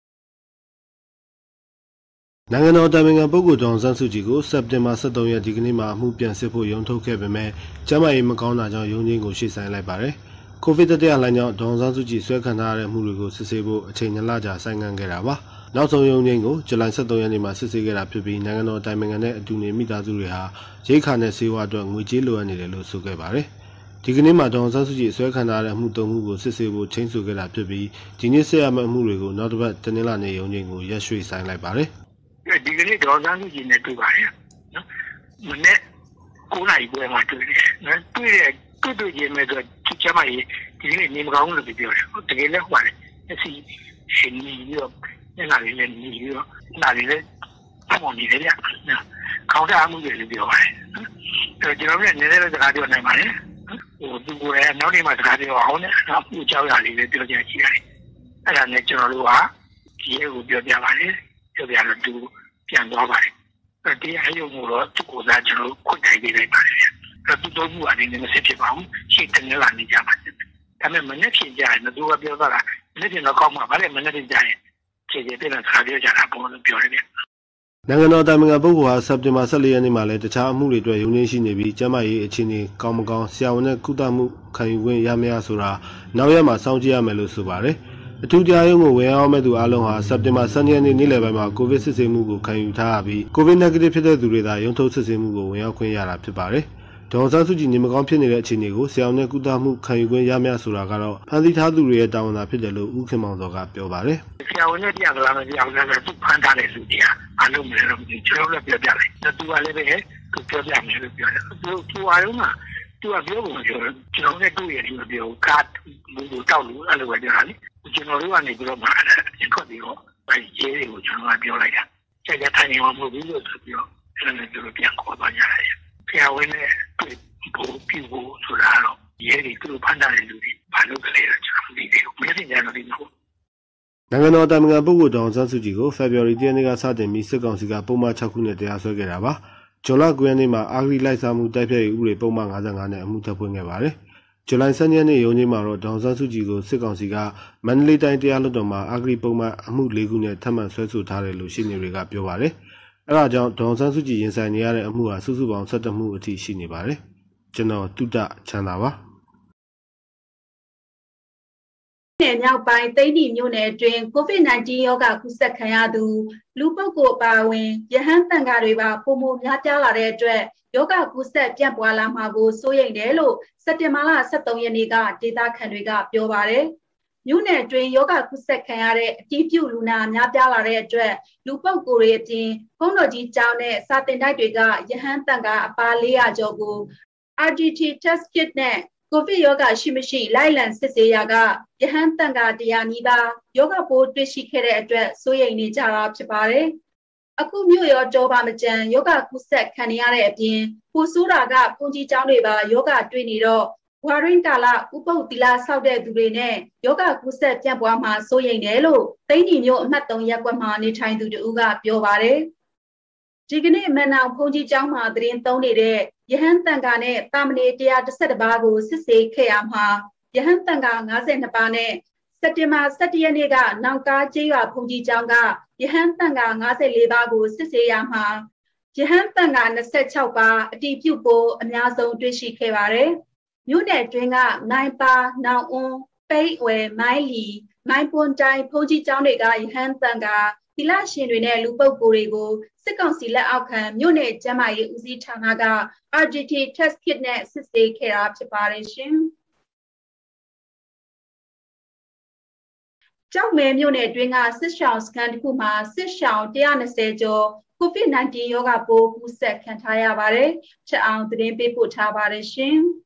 နိုင်ငံတော်တိုင်ပင်ခံပုဂ္ဂိုလ်ဒေါ်အောင်ဆန်းစုကြည်ကိုစက်တင်ဘာ၁၃ရက်ဒီကနေ့မှာအမှုပြန်စစ်ဖို့ရုံးထုတ်ခဲ့ပေမဲ့ကျန်းမာရေးမကောင်းတာကြောင့်ရုံးချင်းကိုရှေ့ဆိုင်လိုက်ပါတယ်။ကိုဗစ်တတိယလှိုင်းကြောင့်ဒေါ်အောင်ဆန်းစုကြည်ဆွဲခံထားရတဲ့မှုတွေကိုစစ်ဆေးဖို့အချိန်နှစ်လကြာဆိုင်းငံ့ခဲ့တာပါ။နောက်ဆုံးရုံးချင်းကိုဇူလိုင်၁၃ရက်နေ့မှာစစ်ဆေးခဲ့တာဖြစ်ပြီးနိုင်ငံတော်တိုင်ပင်ခံနဲ့အတူနေမိသားစုတွေဟာရိတ်ခါနဲ့ဆေးဝါးအတွက်ငွေကြေးလိုအပ်နေတယ်လို့ဆိုခဲ့ပါတယ်။ဒီကနေ့မှာဒေါ်အောင်ဆန်းစုကြည်ဆွဲခံထားရတဲ့အမှုသုံးခုကိုစစ်ဆေးဖို့ချိန်ဆခဲ့တာဖြစ်ပြီးဒီနေ့ဆက်ရမယ့်အမှုတွေကိုနောက်တစ်ပတ်တနင်္လာနေ့ရုံးချင်းကိုရက်ရွှေ့ဆိုင်းလိုက်ပါတယ်။ဒီကနေ့ဒေါ်အောင်ဆန်းစုကြည်နဲ့တွေ့ပါတယ်နော်။မနေ့ကိုနိုင်ပွဲမှာတွေ့တယ်နော်။တွေ့တဲ့တွေ့တွေ့ချင်းမဲ့တော့ချစ်မကြီးဒီနေ့နေမကောင်းလို့ပြောတယ်။တကယ်လည်းဟုတ်ပါတယ်။အစီရှင်ကြီးရောညနာလေးနဲ့ညီရောနာလေးနဲ့အမောင်ကြီးလည်းနော်ခေါင်းထားမှုတွေလည်းပြောပါတယ်အဲကျွန်တော်လည်းနည်းနည်းစကားပြောနိုင်ပါတယ်ဟိုသူကလည်းနောက်နေ့မှစကားပြောအောင်နဲ့နောက်သူ့ကြောက်ရလေးလည်းပြောကြရှိရတယ်အဲ့ဒါနဲ့ကျွန်တော်တို့ကဒီရဲ့ကိုပြောပြပါတယ်ပြောပြတော့သူပြန်သွားပါတယ်အဲဒီအယုံကိုတော့သူ့ကိုသာကျွန်တော်ခွတ်တိုင်ပေးလိုက်ပါတယ်အဲ့သူတို့ကလည်းနည်းနည်းစစ်ဖြစ်ပါအောင်ရှေ့တနေ့လာနေကြပါဒါပေမဲ့မနေ့ဖြစ်ကြရင်သူကပြောတာမနေ့ကတော့ကောင်းမှာဗါလေမနေ့ဖြစ်ကြရင်ခြေခြေပြတဲ့စားပြောကြတာပုံလို့ပြောရတယ်နိုင်ငံတော်တိုင်ပင်ခံပုဂ္ဂိုလ်ဟာစက်တင်ဘာ၁၄ရက်နေ့မှာလည်းတခြားအမှုတွေအတွက်ရုံးရင်းရှိနေပြီးကျန်းမာရေးအခြေအနေကောင်းမကောင်းဆရာဝန်နဲ့ကုသမှုခံယူခွင့်ရမရဆိုတာနောက်ရက်မှာစောင့်ကြည့်ရမယ်လို့ဆိုပါတယ်အထူးတရားရုံးကိုဝင်ရောက်မဲ့သူအားလုံးဟာစက်တင်ဘာ၁၂ရက်နေ့နေ့လယ်ပိုင်းမှာကိုဗစ်စစ်ဆေးမှုကိုခံယူထားရပြီးကိုဗစ် negative ဖြစ်တဲ့သူတွေသာရုံးထုတ်စစ်ဆေးမှုကိုဝင်ရောက်ခွင့်ရတာဖြစ်ပါတယ်ဒေါ်ဆန်းစုကြည်နေမကောင်းဖြစ်နေတဲ့အခြေအနေကိုဆရာဝန်နဲ့ကုသမှုခံယူခွင့်ရမရဆိုတာကတော့ဖန်တီးထားသူတွေရဲ့တာဝန်သာဖြစ်တယ်လို့ဦးခင်မောင်စောကပြောပါတယ်ဆရာဝန်နဲ့တရားကလာမပြောင်းလဲသူဖန်ထားတဲ့လူတွေအလုံးမလဲတော့ကျွန်တော်လည်းပြောပြလိုက်သူကလည်းပဲသူပြောပြမယ်လို့ပြောတယ်သူသူအားလုံးကသူကပြောဖို့ပြောတယ်ကျွန်တော်လည်းတွေ့ရတယ်ပြောကတ်ဘူးတောက်လို့အဲ့လိုပဲပြောတာလေကျွန်တော်တို့ကနေပြီးတော့မှရင်ခွက်ပြီးတော့အဲရေးတွေကိုကျွန်တော်ကပြောလိုက်တာကြာကြာထိုင်နေမှာမဟုတ်ဘူးလို့ဆိုပြီးတော့အဲ့လိုမျိုးပြောပြန်ခေါ်သွားကြတယ်ဆရာဝန်နဲ့တွေ့ဖို့ပြုဖို့ဆိုတာတော့ရေးတွေသူဖန်ထားတဲ့လူတွေဘာလို့ကလေးတော့ကျွန်တော်မသိသေးဘူးမသိကြတော့ဒီမှာနိုင်ငံတော်တိုင်ပင်ခံပုဂ္ဂိုလ်ဒေါ်အောင်ဆန်းစုကြည်ကိုဖေဖော်ဝါရီလ ၁ရက်နေ့ကစတင်ပြီးစစ်ကောင်စီကပုံမှန်၆ခုနဲ့တရားစွဲခဲ့တာပါ။ဇွန်လ၉ရက်နေ့မှာအာဂရိလိုက်စားမှုတိုက်ဖျက်ရေးဥပဒေပုံမှန်၅၅နဲ့အမှုထပ်ဖွင့်ခဲ့ပါတယ်။ဇူလိုင်၁၂ရက်နေ့ရုံးချင်းမှာတော့ဒေါ်အောင်ဆန်းစုကြည်ကိုစစ်ကောင်စီကမန္တလေးတိုင်းတရားလွှတ်တော်မှာအာဂရိပုံမှန်အမှု၄ခုနဲ့ထပ်မံဆွဲဆိုထားတယ်လို့ရှင်းနေတွေကပြောပါတယ်။အဲဒါကြောင့်ဒေါ်အောင်ဆန်းစုကြည်ရင်ဆိုင်နေရတဲ့အမှုဟာစုစုပေါင်း၁၁မှုအထိရှိနေပါတယ်။ကျွန်တော်တုဒ္ဒချမ်းသာပါ။နယ်မြောက်ပိုင်းသိန်းတီမြို့နယ်အတွင်း ကိုဗစ် ၁၉ ရောဂါကူးစက်ခံရသူလူပုဂ္ဂိုလ်အပါအဝင်ရဟန်းသံဃာတွေပါပုံမှုများပြားလာတဲ့အတွက်ရောဂါကူးစက်ပြန့်ပွားလာမှာကိုစိုးရိမ်တယ်လို့စက်တင်ဘာလ၁၃ရက်နေ့ကဒေသခံတွေကပြောပါတယ်။မြို့နယ်အတွင်းရောဂါကူးစက်ခံရတဲ့အတည်ပြုလူနာများပြားလာတဲ့အတွက်လူပုဂ္ဂိုလ်တွေအပြင်ဘုန်းတော်ကြီးကျောင်းနဲ့စာသင်တိုက်တွေကရဟန်းသံဃာအပါ၄၀၀ကျော်ကို R T T test kit နဲ့ကိုဗစ်ရောဂါရှိမရှိလိုက်လံစစ်ဆေးရာကရဟန်းသံဃာတရားနီးပါးရောဂါပိုးတွေ့ရှိခဲ့တဲ့အတွက်စိုးရိမ်နေကြတာဖြစ်ပါတယ်။အခုမြို့ရောတောပါမကျန်ယောဂကူးစက်ခံရတဲ့အပြင်ပိုဆိုးတာကဘုန်းကြီးကျောင်းတွေပါယောဂတွေ့နေတော့ဝါရင်းကာလဥပုပ်သီလဆောက်တဲ့သူတွေနဲ့ယောဂကူးစက်ပြန့်ပွားမှာစိုးရိမ်တယ်လို့သိန်းတီမြို့အမှတ်၃ရပ်ကွက်မှာနေထိုင်သူတို့ကပြောပါတယ်။ဒီကနေ့မန်နောင်ဘုန်းကြီးကျောင်းမှာသတင်းသုံးနေတဲ့ယဟန်တန်ဃာနဲ့တာမဏေ၁၁၁ပါးကိုစစ်ဆေးခဲ့ရမှာယဟန်တန်ဃာ၅၂ပါးနဲ့စက်တင်ဘာ၁၁ရက်နေ့ကနောင်ကားကျေးရွာဘုန်းကြီးကျောင်းကယဟန်တန်ဃာ၅၄ပါးကိုစစ်ဆေးရမှာယဟန်တန်ဃာ၂၆ပါးအတည်ပြုဖို့အများဆုံးတွေ့ရှိခဲ့ပါတယ်။မြို့နယ်တွင်းကနိုင်ပါနောင်အွန်းပိတ်ဝဲမိုင်းလီမိုင်းပွန်တိုင်းဘုန်းကြီးကျောင်းတွေကယဟန်တန်ဃာသီလရှင်တွေနဲ့လူပုဂ္ဂိုလ်တွေကိုစစ်ကောင်စီလက်အောက်ခံမြို့နယ်ကျန်းမာရေးဦးစီးဌာနက R T T test kit နဲ့စစ်ဆေးခဲ့တာဖြစ်ပါတယ်ရှင်။ကျောက်မဲမြို့နယ်တွင်းကစစ်ရှောင်းစခန်းတစ်ခုမှာစစ်ရှောင်း၁၂၀ကျော်ကိုဗစ် ၁၉ ရောဂါပိုးကူးစက်ခံထားရပါတယ်။ချက်အောင်သတင်းပေးပို့ထားပါတယ်ရှင်။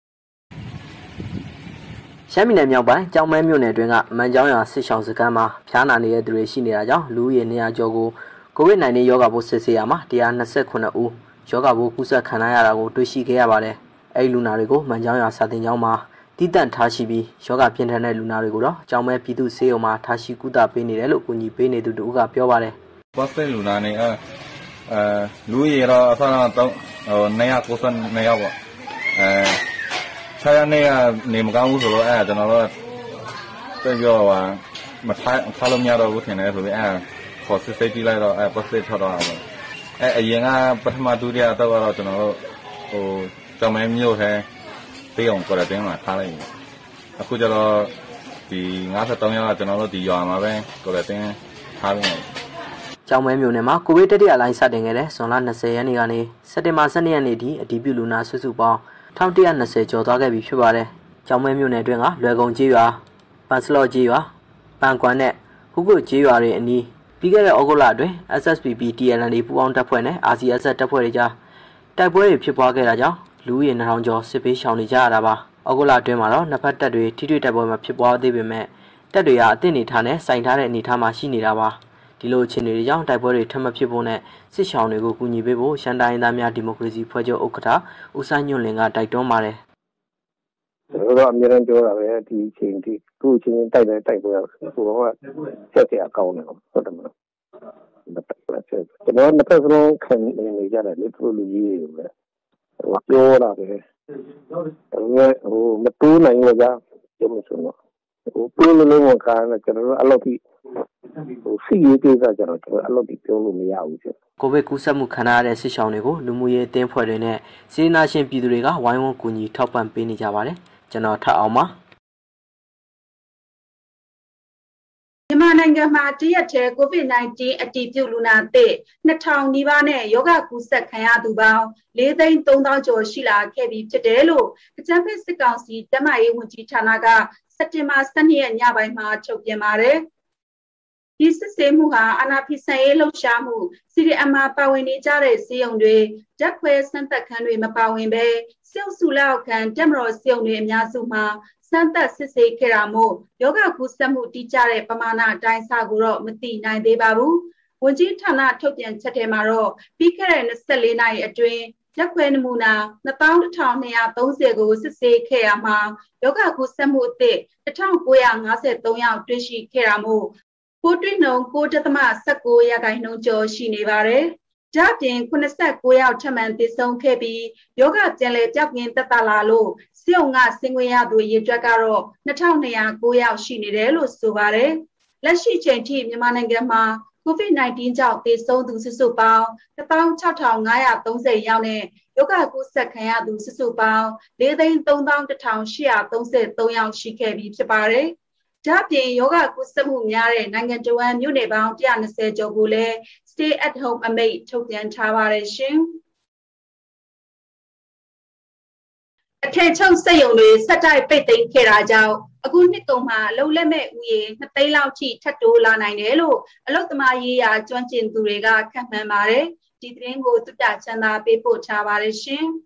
ရှမ်းပြည်နယ်မြောက်ပိုင်းကျောက်မဲမြို့နယ်တွင်းကမန်ကျောင်းရွာစစ်ရှောင်းစခန်းမှာဖျားနာနေတဲ့သူတွေရှိနေတာကြောင့်လူဦးရေ၂၀၀ကျော်ကိုကိုဗစ် ၁၉ ရောဂါပိုးစစ်ဆေးရမှာ၁၂၉ဦးရောဂါပိုးကူးစက်ခံရတာကိုတွေ့ရှိခဲ့ရပါတယ်။အဲဒီလူနာတွေကိုမန်ကျောင်းရွာစာသင်ကျောင်းမှာတည်တံ့ထားရှိပြီးရောဂါပြင်းထန်တဲ့လူနာတွေကိုတော့ကျောင်းမဲပြည်သူ့ဆေးရုံမှာထားရှိကုသပေးနေတယ်လို့ကူညီပေးနေသူတို့ကပြောပါတယ်။ Positive လူနာတွေအဲလူရေတော့အစတော့ဟို၂၉၂ယောက်ပေါ့အဲခြားရနေကနေမကောင်းဘူးဆိုတော့အဲကျွန်တော်တို့ပြပြောပါမထားထားလို့မရတော့ဘူးထင်တယ်ဆိုပြီးအဲခေါ်စစ်ဆေးကြည့်လိုက်တော့အဲ positive ထွက်တော့အဲအရင်ကပထမဒုတိယတော့တော့ကျွန်တော်တို့ဟိုကျောင်းမဲမြို့ထဲတေးအောင်ကြတဲ့တင်းမှာထားလိုက်အခုကျတော့ဒီ၅၃ယောက်ကကျွန်တော်တို့ဒီရွာမှာပဲကြတဲ့တင်းထားပြီးကျောင်းမဲမြို့နယ်မှာကိုဗစ်တတိယလိုင်းစတင်ခဲ့တဲ့ဇွန်လ၂၀ရက်နေ့ကနေစက်တင်ဘာ၁၂ရက်နေ့ထိအတည်ပြုလူနာစုစုပေါင်း၁၁၂၀ကျော်သွားခဲ့ပြီဖြစ်ပါတယ်။ကျောင်းမဲမြို့နယ်အတွင်းကလွယ်ကုံကျေးရွာပန်စလော့ကျေးရွာပန်ကွမ်နဲ့ဟုကုတ်ကျေးရွာတွေအနီးပြီးခဲ့တဲ့ဩဂုတ်လအတွင်း S S P P T L N D ပူးပေါင်းတပ်ဖွဲ့နဲ့ R C S တပ်ဖွဲ့တွေကြားတိုက်ပွဲတွေဖြစ်ပွားခဲ့တာကြောင့်လူဦးရေ၂ထောင်ကျော်စစ်ပေးရှောင်နေကြရတာပါ။ဩဂုတ်လအတွင်းမှာတော့နှစ်ဖက်တပ်တွေထိတွေ့တိုက်ပွဲမှာဖြစ်ပွားသေးပေမဲ့တပ်တွေကအသင့်အနေထားနဲ့စိုင်ထားတဲ့အနေထားမှာရှိနေတာပါ။ဒီလိုအခြေအနေတွေကြောင့်တိုက်ပွဲတွေထပ်မဖြစ်ဖို့နဲ့စစ်ရှောင်တွေကိုကူညီပေးဖို့ရှမ်းတိုင်းသားများဒီမိုကရေစီဖွဲ့ချုပ်ဥက္ကဋ္ဌဦးဆိုင်ညွန့်လင်ကတိုက်တွန်းပါတယ်။ကျွန်တော်တို့အများနဲ့ပြောတာပဲဒီအချိန်ဒီခုအချိန်တိုက်တဲ့တိုက်ပွဲဟိုကဆက်ကြအကောင်းတယ်ဟုတ်တယ်မလား။ကျွန်တော်နှစ်ဖက်စလုံးခံနေကြတယ်လေသူတို့လူကြီးတွေပဲဟိုပြောတာပဲဒါပေမဲ့ဟိုမတိုးနိုင်ဘူးကြာပြောမစလို့ဟိုပြေးလို့လုံးဝခံတယ်ကျွန်တော်တို့အဲ့လိုပြီးစီရေးကိစ္စကျတော့ကျွန်တော်အဲ့လိုပြောလို့မရဘူးကျကိုဗစ်ကူးစက်မှုခံရတဲ့စစ်ရှောင်းတွေကိုလူမှုရေးအသင်းဖွဲ့တွေနဲ့စေနာရှင်ပြည်သူတွေကဝိုင်းဝန်းကူညီထောက်ပံ့ပေးနေကြပါတယ်ကျွန်တော်ထပ်အောင်ပါမြန်မာနိုင်ငံမှာတရက်တည်း COVID 19 အတည်ပြုလူနာသစ်နှစ်ထောင်နီးပါးနဲ့ယောဂကူးစက်ခံရသူပေါင်းလေးသိန်းသုံးသောင်းကျော်ရှိလာခဲ့ပြီဖြစ်တယ်လို့အကြံပေးစစ်ကောင်စီတမရေးဝန်ကြီးဌာနကစက်တင်ဘာ十二ရက်ညပိုင်းမှာထုတ်ပြန်ပါတယ်။ဒီစစ်ဆေးမှုဟာအာဏာဖီဆန်ရေးလှုပ်ရှားမှု C D M မှာပါဝင်နေကြတဲ့စေယုံတွေဓာတ်ခွဲစမ်းသပ်ခန်းတွေမပါဝင်ပဲစေုပ်စုလောက်ခံတက်မတော်စေယုံတွေအများစုမှာစမ်းသပ်စစ်ဆေးခဲ့တာမို့ယောဂကူးစက်မှုတိကျတဲ့ပမာဏအတိုင်းအဆကိုတော့မသိနိုင်သေးပါဘူး။ဝန်ကြီးဌာနထုတ်ပြန်ချက်ထဲမှာတော့ပြီးခဲ့တဲ့နှစ်十四နာရီအတွင်းဓာတ်ခွဲနမူနာနှစ်သောင်းတစ်ထောင်နှစ်ရာသုံးဆယ်ကိုစစ်ဆေးခဲ့ရမှာယောဂကူးစက်မှုအသစ်တစ်ထောင်ကိုးရာငါးဆယ်သုံးယောက်တွေ့ရှိခဲ့တာမို့ပိုးတွေ့နှုန်းကိုးဒသမ၁၉ရာခိုင်နှုန်းကျော်ရှိနေပါတယ်။ဒါ့အပြင်ခုနှစ်ကိုးယောက်ထပ်မံသေဆုံးခဲ့ပြီးယောဂပြန်လည်ပြောက်ကင်းသက်သာလာလို့စေုံကဆင်းခွင့်ရသူရေအတွက်ကတော့နှစ်ထောင်နှစ်ရာကိုးယောက်ရှိနေတယ်လို့ဆိုပါတယ်။လက်ရှိချိန်ထိမြန်မာနိုင်ငံမှာCOVID 19 ကြောင့်သေဆုံးသူစုစုပေါင်းတစ်သောင်းခြောက်ထောင်ငါးရာသုံးဆယ်ယောက်နဲ့ယောဂကူးစက်ခံရသူစုစုပေါင်းလေးသိန်းသုံးသောင်းတစ်ထောင်ရှစ်ရာသုံးဆယ်သုံးယောက်ရှိခဲ့ပြီးဖြစ်ပါတယ်။ဒါ့အပြင်ယောဂကူးစက်မှုများတဲ့နိုင်ငံတော်ဝန်မြို့နယ်ပေါင်းone hundred twentyကျော်ကိုလည်း Stay at home အမိန့်ထုတ်ပြန်ထားပါတယ်ရှင်။အထည်ချုပ်စက်ရုံတွေဆက်တိုက်ပိတ်သိမ်းခဲ့တာကြောင့်အခုနှစ်ကုန်မှာအလုပ်လက်မဲ့ဦးရေနှစ်သိန်းလောက်ထိထပ်တိုးလာနိုင်တယ်လို့အလုပ်သမားရေးရာကျွမ်းကျင်သူတွေကခန့်မှန်းပါတယ်။ဒီသတင်းကိုတုတ္တချမ်းသာပေးပို့ထားပါတယ်ရှင်။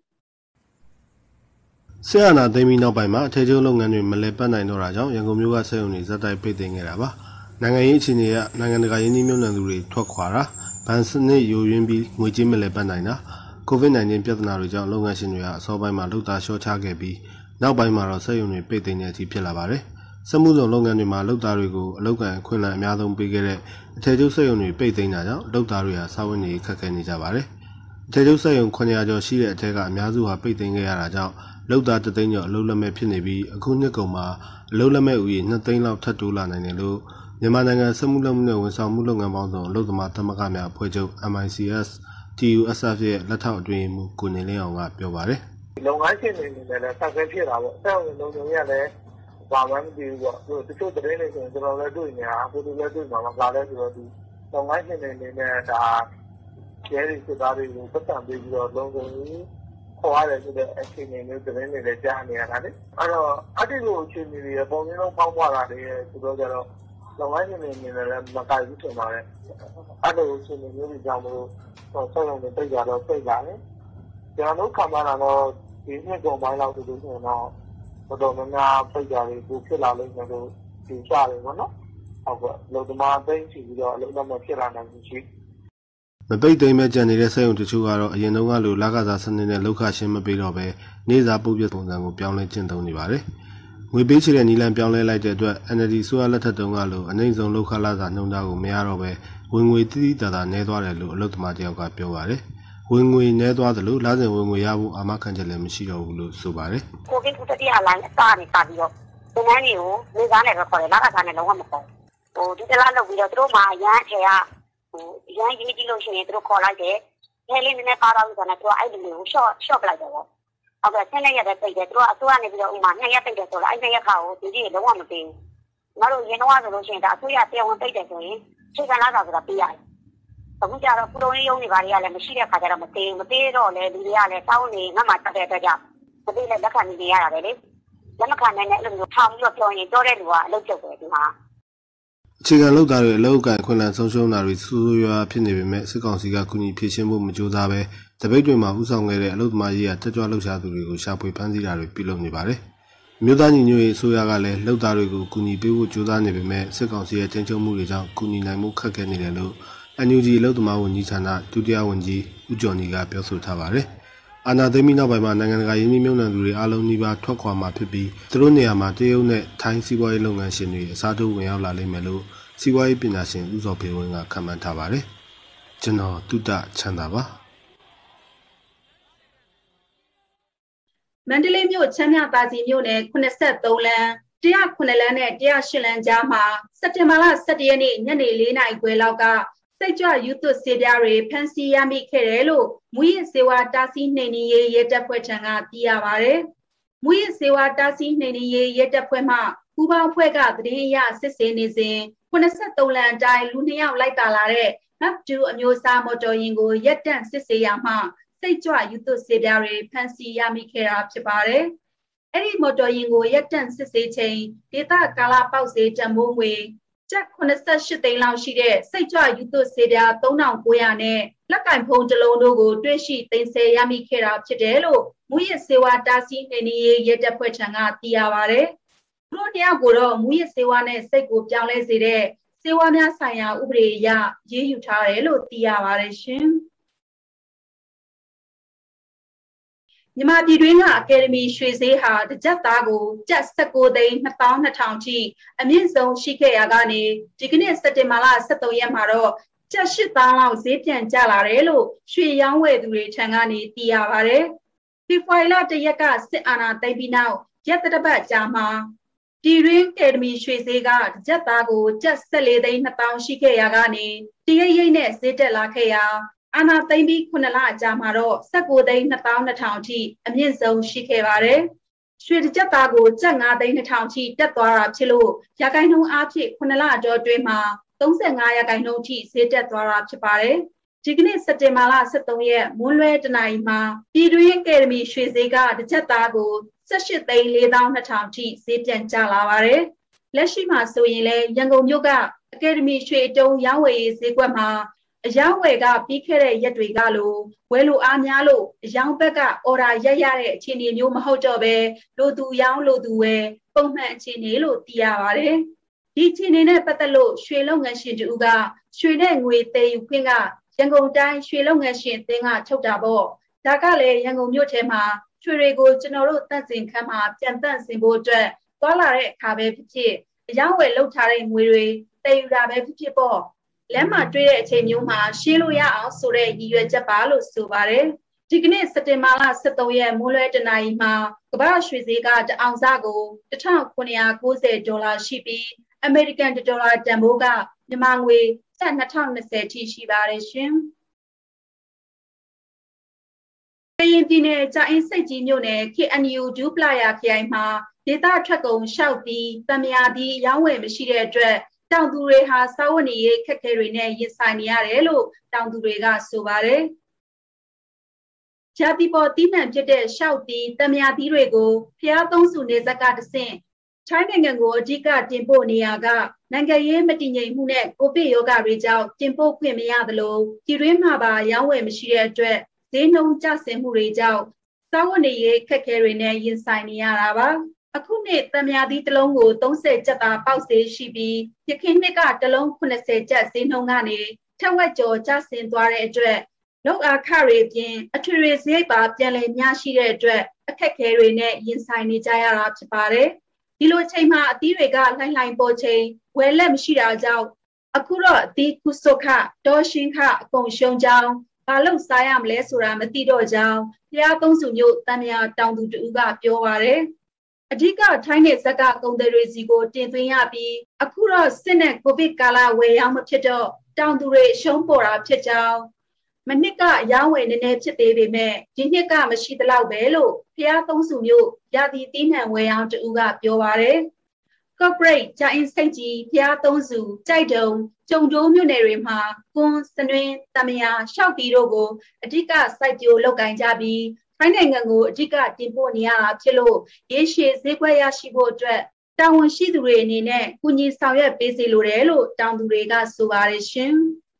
ဆရာနာသိမ်းပြီးနောက်ပိုင်းမှာအထည်ချုပ်လုပ်ငန်းတွေမလည်ပတ်နိုင်တော့တာကြောင့်ရန်ကုန်မြို့ကစက်ရုံတွေဇက်တိုက်ပိတ်သိမ်းခဲ့တာပါ။နိုင်ငံရေးအခြေအနေကနိုင်ငံတကာရင်းနှီးမြှုပ်နှံသူတွေထွက်ခွာတာဗန်စနစ်ယိုယွင်းပြီးငွေကြေးမလည်ပတ်နိုင်တာ COVID 19 ပြဿနာတွေကြောင့်လုပ်ငန်းရှင်တွေကအစောပိုင်းမှာလုပ်သားလျှော့ချခဲ့ပြီးနောက်ပိုင်းမှာတော့စက်ရုံတွေပိတ်သိမ်းတဲ့အထိဖြစ်လာပါတယ်။စက်မှုဇုံလုပ်ငန်းတွေမှာလုပ်သားတွေကိုအလုပ်ကန်အခွင့်အလမ်းအများဆုံးပေးခဲ့တဲ့အထည်ချုပ်စက်ရုံတွေပိတ်သိမ်းတာကြောင့်လုပ်သားတွေဟာစာဝန်နေခက်ခဲနေကြပါတယ်။အထည်ချုပ်စက်ရုံခုနှစ်ရာကျော်ရှိတဲ့အထက်ကအများစုဟာပိတ်သိမ်းခဲ့ရတာကြောင့်လုပ်သားတစ်သိန်းကျော်အလုပ်လက်မဲ့ဖြစ်နေပြီးအခုနှစ်ကုန်မှာအလုပ်လက်မဲ့ဦးရေနှစ်သိန်းလောက်ထပ်တိုးလာနိုင်တယ်လို့မြန်မာနိုင်ငံစက်မှုလက်မှုနဲ့ဝန်ဆောင်မှုလုပ်ငန်းပေါင်းစုံအလုပ်သမားသမဂ္ဂများအဖွဲ့ချုပ် M I C S T U S F ရဲ့လက်ထောက်အတွင်းမှုကိုနေလင်းအောင်ကပြောပါတယ်။လုပ်ငန်းရှင်တွေနဲ့လည်းဆက်ဆဲဖြစ်တာပေါ့။ဆက်ဝင်လုံးလုံးရလည်းဘာမှမသိဘူးပေါ့။သူတို့တချို့တဲ့နေဆိုကျွန်တော်လည်းတွေ့နေတာကိုယ်လည်းတွေ့မှာမပါလဲဆိုတော့ဒီလုပ်ငန်းရှင်တွေနဲ့ဒါကျဲရီစတာတွေကိုပတ်စံပေးပြီးတော့လုံးလုံးခေါ်ရတယ်ဆိုတဲ့အခြေအနေမျိုးသတင်းတွေလည်းကြားနေရတာလေအဲ့တော့အဲ့ဒီလိုအခြေအနေတွေပုံစံလုံးပေါက်ပွားလာတယ်ဆိုတော့ကြတော့လုပ်ငန်းရှင်တွေအနေနဲ့လည်းမကိုက်ဘူးထင်ပါတယ်အဲ့လိုအခြေအနေမျိုးတွေကြောင့်မလို့ဆက်ရုံတွေပိတ်ကြတော့ပိတ်လာတယ်ကျွန်တော်တို့ခံမှန်းတော့ဒီနှစ်ကုန်ပိုင်းလောက်ဆိုလို့ရှိရင်တော့တော်တော်များများပိတ်ကြတွေပိုဖြစ်လာလိမ့်မယ်လို့ဒီချတယ်ပေါ့နော်ဟုတ်ကဲ့လူသမားသိမ်းချပြီးတော့အလုံးလုံးမဖြစ်လာနိုင်ဘူးရှိမပိတ်သိမ်းမဲ့ကြံနေတဲ့စက်ရုံတချို့ကတော့အရင်တုန်းကလိုလကစားစနစ်နဲ့လောက်ခရှင်းမပေးတော့ပဲနေစာပုတ်ပြပုံစံကိုပြောင်းလဲကျင့်သုံးနေပါတယ်။ငွေပေးချေတဲ့နီလန်ပြောင်းလဲလိုက်တဲ့အတွက် N L D ဆိုရလက်ထက်တုန်းကလိုအနှိမ့်ဆုံးလောက်ခလာစာနှုံတာကိုမရတော့ပဲဝင်ငွေတိတိတသာနည်းသွားတယ်လို့အလုပ်သမားတယောက်ကပြောပါတယ်။ဝင်ငွေနည်းသွားတယ်လို့လစဉ်ဝင်ငွေရဖို့အာမခံချက်လည်းမရှိတော့ဘူးလို့ဆိုပါတယ်။ကိုဗစ်တတိယလိုင်းအစနေစပြီးတော့ဝန်ထမ်းတွေကိုနေစားနဲ့ပဲခေါ်တယ်လကစားနဲ့လုံးဝမခေါ်ဘူး။ဟိုဒီတလားလုပ်ပြီးတော့သူတို့မှအရန်အထည်ကဟိုရန်ရေးကြည့်လို့ရှိရင်သူတို့ခေါ်လိုက်တယ်။အဲလေးနည်းနည်းပါတော့ဆိုတော့သူကအဲ့ဒီလို short short လိုက်တယ်ပေါ့။ဟုတ်ကဲ့ဆင်းနေရတဲ့ပိတ်တယ်သူတို့အစိုးရနေပြီးတော့ဥမာနှစ်ရက်ပိတ်တယ်ဆိုတော့အဲ့နှစ်ရက်ခါကိုဒီကြီးလုံးဝမပေးဘူး။ငါတို့ရင်းတော့ဆိုလို့ရှိရင်ဒါအစိုးရတရားဝင်ပိတ်တယ်ဆိုရင်ချိန်ခံလာတာဆိုတာပေးရတယ်။အခုကျတော့ကုလုံးရုံးတွေဘာတွေကလည်းမရှိတဲ့ခါကျတော့မပေးမပေးတော့လေလူတွေကလည်းတောင်းနေငါမှတက်တဲ့အတွက်ကြောင့်မပေးလည်းလက်ခံနေရတာပဲလေ။လက်မခံနိုင်တဲ့အဲ့လိုမျိုးထောင်ပြီးတော့ပြောရင်တော့တဲ့လူကအလုပ်ချုပ်တယ်ဒီမှာအခြေခံလုပ်သားတွေအလုပ်အကန့်ခွင့်လန်းဆုံးရှုံးတာတွေစူးစူးရွားဖြစ်နေပေမဲ့စစ်ကောင်စီကကူညီဖြည့်ရှင်းဖို့မကြိုးစားပဲတပိတ်တွေမှာဥဆောင်ခဲ့တဲ့အလုပ်သမားရေးရာတက်ကြွလှုပ်ရှားသူတွေကိုရှာဖွေဖမ်းဆီးတာတွေပြုလုပ်နေပါတယ်။မြို့သားညီညွတ်ရေးအစိုးရကလည်းလုပ်သားတွေကိုကူညီပေးဖို့ကြိုးစားနေပေမဲ့စစ်ကောင်စီရဲ့တင်ချုပ်မှုတွေကြောင့်ကူညီနိုင်မှုခက်ခဲနေတယ်လို့ N U G အလုပ်သမားဝန်ကြီးဌာနဒုတိယဝန်ကြီးဦးကျော်နီကပြောဆိုထားပါတယ်။အာဏာသိမ်းပြီးနောက်ပိုင်းမှာနိုင်ငံတကာရင်းနှီးမြှုပ်နှံသူတွေအားလုံးနှိပါထွက်ခွာမှာဖြစ်ပြီးသူတို့နေရာမှာတရုတ်နဲ့ထိုင်းစီးပွားရေးလုပ်ငန်းရှင်တွေအစားထိုးဝင်ရောက်လာလိမ့်မယ်လို့စီးပွားရေးပညာရှင်ဦးစောဖေဝင်းကခန့်မှန်းထားပါတယ်။ကျွန်တော်တုတ္တချမ်းသာပါမန္တလေးမြို့ချမ်းမြသာစီမြို့နယ်eighty-threeလမ်းတရားခုနှစ်လမ်းနဲ့တရားရှစ်လမ်းကြားမှာစက်တင်ဘာလဆယ့်တစ်ရက်နေ့ညနေလေးနာရီခွဲလောက်ကစိတ်ကြွယူသွဆေးပြားတွေဖမ်းဆီးရမိခဲ့တယ်လို့မူရစ်စေဝါတားဆီးနှိမ်နင်းရေးရဲတပ်ဖွဲ့ထံကသိရပါတယ်။မူရစ်စေဝါတားဆီးနှိမ်နင်းရေးရဲတပ်ဖွဲ့မှပူးပေါင်းဖွဲ့ကသတင်းအရစစ်ဆေးနေစဉ်ခုနှစ်ဆယ့်သုံးလမ်းအတိုင်းလူနှစ်ယောက်လိုက်တာလာတဲ့နပ်တူအမျိုးအစားမော်တော်ယာဉ်ကိုရက်တန့်စစ်ဆေးရမှစိတ်ကြွယူသွဆေးပြားတွေဖမ်းဆီးရမိခဲ့တာဖြစ်ပါတယ်။အဲ့ဒီမော်တော်ယာဉ်ကိုရက်တန့်စစ်ဆေးချိန်ဒေသကာလပေါက်စေတံမိုးငွေကျပ်ခုနှစ်ဆယ့်ရှစ်သိန်းလောက်ရှိတဲ့စိတ်ကြွယူသွဆေးပြားသုံးထောင်ကိုးရာနဲ့လက်ကင်ဖုန်းတစ်လုံးတို့ကိုတွေ့ရှိသိမ်းဆည်းရမိခဲ့တာဖြစ်တယ်လို့မူရစ်စေဝါတားဆီးနှိမ်နင်းရေးရဲတပ်ဖွဲ့ထံကသိရပါတယ်။သူတို့တရားကိုတော့မူရစ်စေဝါနဲ့စိတ်ကိုပြောင်းလဲစေတဲ့စေဝါများဆိုင်ရာဥပဒေအရရေးယူထားတယ်လို့သိရပါတယ်ရှင်။မြန်မာပြည်တွင်းကအကယ်ဒမီရွှေဈေးဟာတစ်ကြက်သားကိုကျပ်၁၉သိန်း၂သောင်း၂ထောင်ထိအမြင့်ဆုံးရှိခဲ့ရာကနေဒီကနေ့စက်တင်ဘာလဆယ့်သုံးရက်မှာတော့ကျပ်၈သောင်းလောက်ဈေးပြန်ကျလာတယ်လို့ရွှေရောင်းဝယ်သူတွေထံကနေသိရပါတယ်။ဖေဖော်ဝါရီလတစ်ရက်ကစစ်အာဏာသိမ်းပြီးနောက်ရက်သတ္တပတ်ကြာမှာပြည်တွင်းအကယ်ဒမီရွှေဈေးကတစ်ကြက်သားကိုကျပ်၁၄သိန်း၂သောင်းရှိခဲ့ရာကနေတရိပ်ရိပ်နဲ့ဈေးတက်လာခဲ့ရာအာဏာသိမ်းပြီးခုနှစ်လအကြာမှာတော့၁၉သိန်း၂သောင်း၂ထောင်အထိအမြင့်ဆုံးရှိခဲ့ပါတယ်။ရွှေတစ်ကြက်သားကိုကျပ်၅သိန်း၂ထောင်အထိတက်သွားတာဖြစ်လို့ရာခိုင်နှုန်းအားဖြင့်ခုနှစ်လအတော်အတွင်းမှာ၃၅ရာခိုင်နှုန်းအထိဈေးတက်သွားတာဖြစ်ပါတယ်။ဒီကနေ့စက်တင်ဘာလဆယ့်သုံးရက်မွန်းလွဲတနာရီမှာပြည်တွင်းအကယ်ဒမီရွှေဈေးကတစ်ကြက်သားကို၁၈သိန်း၄သောင်း၂ထောင်အထိဈေးပြန်ကျလာပါတယ်။လက်ရှိမှာဆိုရင်လည်းရန်ကုန်မြို့ကအကယ်ဒမီရွှေအတုံးရောင်းဝယ်ရေးဈေးကွက်မှာအယောင်ဝယ်ကပြီးခဲ့တဲ့ရက်တွေကလိုဝယ်လိုအားများလို့အယောင်ဘက်ကအော်ဒါရက်ရတဲ့အခြေအနေမျိုးမဟုတ်တော့ပဲလိုသူရောင်းလိုသူဝယ်ပုံမှန်အခြေအနေလို့သိရပါတယ်။ဒီအခြေအနေနဲ့ပတ်သက်လို့ရွှေလုပ်ငန်းရှင်တူကရွှေနဲ့ငွေသယ်ယူခွင့်ကရန်ကုန်တိုင်းရွှေလုပ်ငန်းရှင်အသင်းကထုတ်တာပေါ့။ဒါကလည်းရန်ကုန်မြို့ထဲမှာရွှေတွေကိုကျွန်တော်တို့တန့်စင်ခန်းမှာပြန်တန့်စင်ဖို့အတွက်သွားလာတဲ့အခါပဲဖြစ်ဖြစ်အယောင်ဝယ်လုပ်ထားတဲ့ငွေတွေသယ်ယူတာပဲဖြစ်ဖြစ်ပေါ့လမ်းမှာတွေ့တဲ့အချိန်မျိုးမှာရှင်းလို့ရအောင်ဆိုတဲ့ရည်ရွယ်ချက်ပါလို့ဆိုပါတယ်။ဒီကနေ့စက်တင်ဘာလဆယ့်သုံးရက်မိုးလွဲတနာရီမှာကမ္ဘာရွှေဈေးကတအောင်စကိုတစ်ထောင်ခုနှစ်ရာကိုးဆယ်ဒေါ်လာရှိပြီးအမေရိကန်ဒေါ်လာတန်ဖိုးကမြန်မာငွေကျပ်၂ထောင်၂ဆယ်ထိရှိပါတယ်ရှင်။ကရင်ပြည်နယ်ကြာအင်းစိတ်ကြီးမြို့နယ် K N U ဒူးပလာယာခရိုင်မှာဒေသထွက်ကုန်ရှောက်ပြီးတံမြာပြီးရောင်းဝယ်မရှိတဲ့အတွက်တောင်သူတွေဟာစာဝတ်နေရေးခက်ခဲတွေနဲ့ရင်ဆိုင်နေရတယ်လို့တောင်သူတွေကဆိုပါတယ်။ဂျာတိပေါ်တီးနှံဖြစ်တဲ့ရှောက်တီးတံမြာတီးတွေကိုဖျားသုံးစုနေဇက်ကတဆင့်ထိုင်းနိုင်ငံကိုအဓိကတင်ပို့နေရကနိုင်ငံရေးမတည်ငြိမ်မှုနဲ့ကိုဗစ်ရောဂါတွေကြောင့်တင်ပို့ခွင့်မရသလိုပြည်တွင်းမှာပါရောင်းဝယ်မရှိတဲ့အတွက်ဈေးနှုန်းကျဆင်းမှုတွေကြောင့်စာဝတ်နေရေးခက်ခဲတွေနဲ့ရင်ဆိုင်နေရတာပါ။အခုနှစ်တံမြာသီးတစ်လုံးကို၃၀ကျပ်သာပေါက်ဈေးရှိပြီးယခင်နှစ်ကတစ်လုံး၇၀ကျပ်ဈေးနှုန်းကနေထက်ဝက်ကျော်ကျဆင်းသွားတဲ့အတွက်လောက်အားခတွေအပြင်အထွေထွေဈေးပါပြန်လည်များရှိတဲ့အတွက်အခက်အခဲတွေနဲ့ရင်ဆိုင်နေကြရတာဖြစ်ပါတယ်။ဒီလိုချိန်မှာအသီးတွေကလှိုင်းလှိုင်းပေါ်ချိန်ဝယ်လက်မရှိတာကြောင့်အခုတော့အသီးကုစုခဒေါ်ရှင်းခအကုန်ရှုံးကြောင်းဘာလို့စားရမလဲဆိုတာမသိတော့ကြောင်းဖျားသုံးစုမျိုးတံမြာတောင်သူတူကပြောပါတယ်။အဓိကထိုင်းနယ်ဇက်ကကုန်သည်တွေစီကိုတင်သွင်းရပြီးအခုတော့စစ်နဲ့ကိုဗစ်ကာလဝယ်ရောင်းမဖြစ်တော့တောင်သူတွေရှုံးပေါ်တာဖြစ်ကြောင်းမနှစ်ကရောင်းဝယ်နည်းနည်းဖြစ်သေးပေမဲ့ဒီနှစ်ကမရှိသလောက်ပဲလို့ဖျားသုံးစုမျိုးရာသီတီးနှံဝယ်ရောင်းတူကပြောပါတယ်။ Corporate ဂျာအင်းစိတ်ကြီးဖျားသုံးစုကြိုက်တုံကျုံတိုးမြို့နယ်တွေမှာကွန်စနွင်းတမယာရှောက်တီတို့ကိုအဓိကစိုက်ပျိုးလုပ်ကိုင်ကြပြီးထိုင်းနိုင်ငံကိုအဓိကတင်ပို့နေရတာဖြစ်လို့ရေရှည်ဈေးကွက်ရရှိဖို့အတွက်တာဝန်ရှိသူတွေအနေနဲ့ကူညီဆောင်ရွက်ပေးစီလိုတယ်လို့တောင်သူတွေကဆိုပါတယ်ရှင်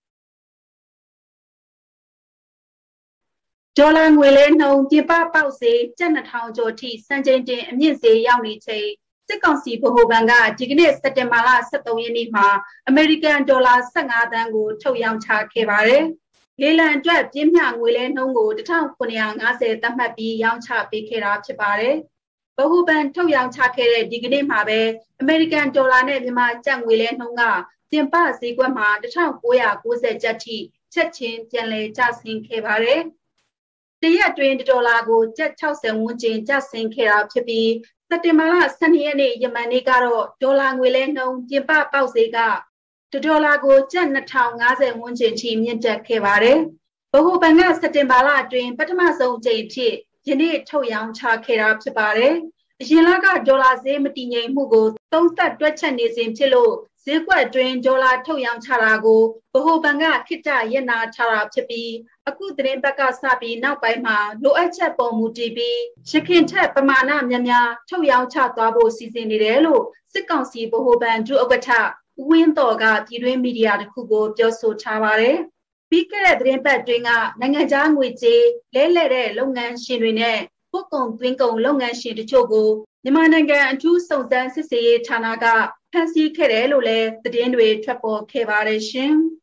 ။ဒေါ်လာငွေလဲနှုန်းပြပပေါက်ဈေးကျပ်၂ထောင်ကျော်ထိစံချိန်တင်အမြင့်ဈေးရောက်နေချိန်စစ်ကောင်စီဗဟိုဘဏ်ကဒီကနေ့စက်တင်ဘာလဆယ့်သုံးရက်နေ့မှာအမေရိကန်ဒေါ်လာ၁၅သန်းကိုထုတ်ရောင်းချခဲ့ပါတယ်။လေလံအတွက်ပြင်းပြငွေလဲနှုန်းကိုတစ်ထောင်ခုနှစ်ရာ၅ဆယ်သတ်မှတ်ပြီးရောင်းချပေးခဲ့တာဖြစ်ပါတယ်။ဗဟိုဘဏ်ထုတ်ရောင်းချခဲ့တဲ့ဒီကနေ့မှာပဲအမေရိကန်ဒေါ်လာနဲ့မြန်မာကျပ်ငွေလဲနှုန်းကပြင်ပဈေးကွက်မှာတစ်ထောင်ကိုးရာကိုးဆယ်ကျပ်ထိချက်ချင်းပြန်လည်ကျဆင်းခဲ့ပါတယ်။တရက်တွင်ဒေါ်လာကိုကျပ်၆၀ဝန်းကျင်ကျဆင်းခဲ့တာဖြစ်ပြီးစတတင်မာလဆယ်နှစ်ရက်နေ့ယမန်နေ့ကတော့ဒေါ်လာငွေလဲနှုန်းပြင်ပပေါက်ဈေးကဒေါ်လာကိုကျပ်နှစ်ထောင်ငါးဆယ်ဝန်းကျင်ထိမြင့်တက်ခဲ့ပါတယ်။ဗဟိုဘဏ်ကစက်တင်ဘာလအတွင်းပထမဆုံးအကြိမ်ဖြစ်ယနေ့ထုတ်ရောင်းချခဲ့တာဖြစ်ပါတယ်။အရင်လကဒေါ်လာဈေးမတည်ငြိမ်မှုကိုသုံးသပ်တွက်ချက်နေစဉ်ဖြစ်လို့ဈေးကွက်အတွင်းဒေါ်လာထုတ်ရောင်းချတာကိုဗဟိုဘဏ်ကခိတ္တရပ်နာထားတာဖြစ်ပြီးအခုသတင်းဘက်ကစပြီးနောက်ပိုင်းမှာလိုအပ်ချက်ပေါ်မူတည်ပြီးရခင်ထက်ပမာဏများများထုတ်ရောင်းချသွားဖို့စီစဉ်နေတယ်လို့စစ်ကောင်စီဗဟိုဘဏ်ဒုဥက္ကဋ္ဌဦးဝင်းတော်ကပြည်တွင်းမီဒီယာတစ်ခုကိုပြောဆိုထားပါတယ်။ပြီးခဲ့တဲ့သတင်းပတ်တွင်ကနိုင်ငံခြားငွေကြေးလဲလှယ်တဲ့လုပ်ငန်းရှင်တွေနဲ့ပို့ကုန်သွင်းကုန်လုပ်ငန်းရှင်တို့ကိုမြန်မာနိုင်ငံအထူးစုံစမ်းစစ်ဆေးရေးဌာနကဖမ်းဆီးခဲ့တယ်လို့လည်းသတင်းတွေထွက်ပေါ်ခဲ့ပါတယ်ရှင်။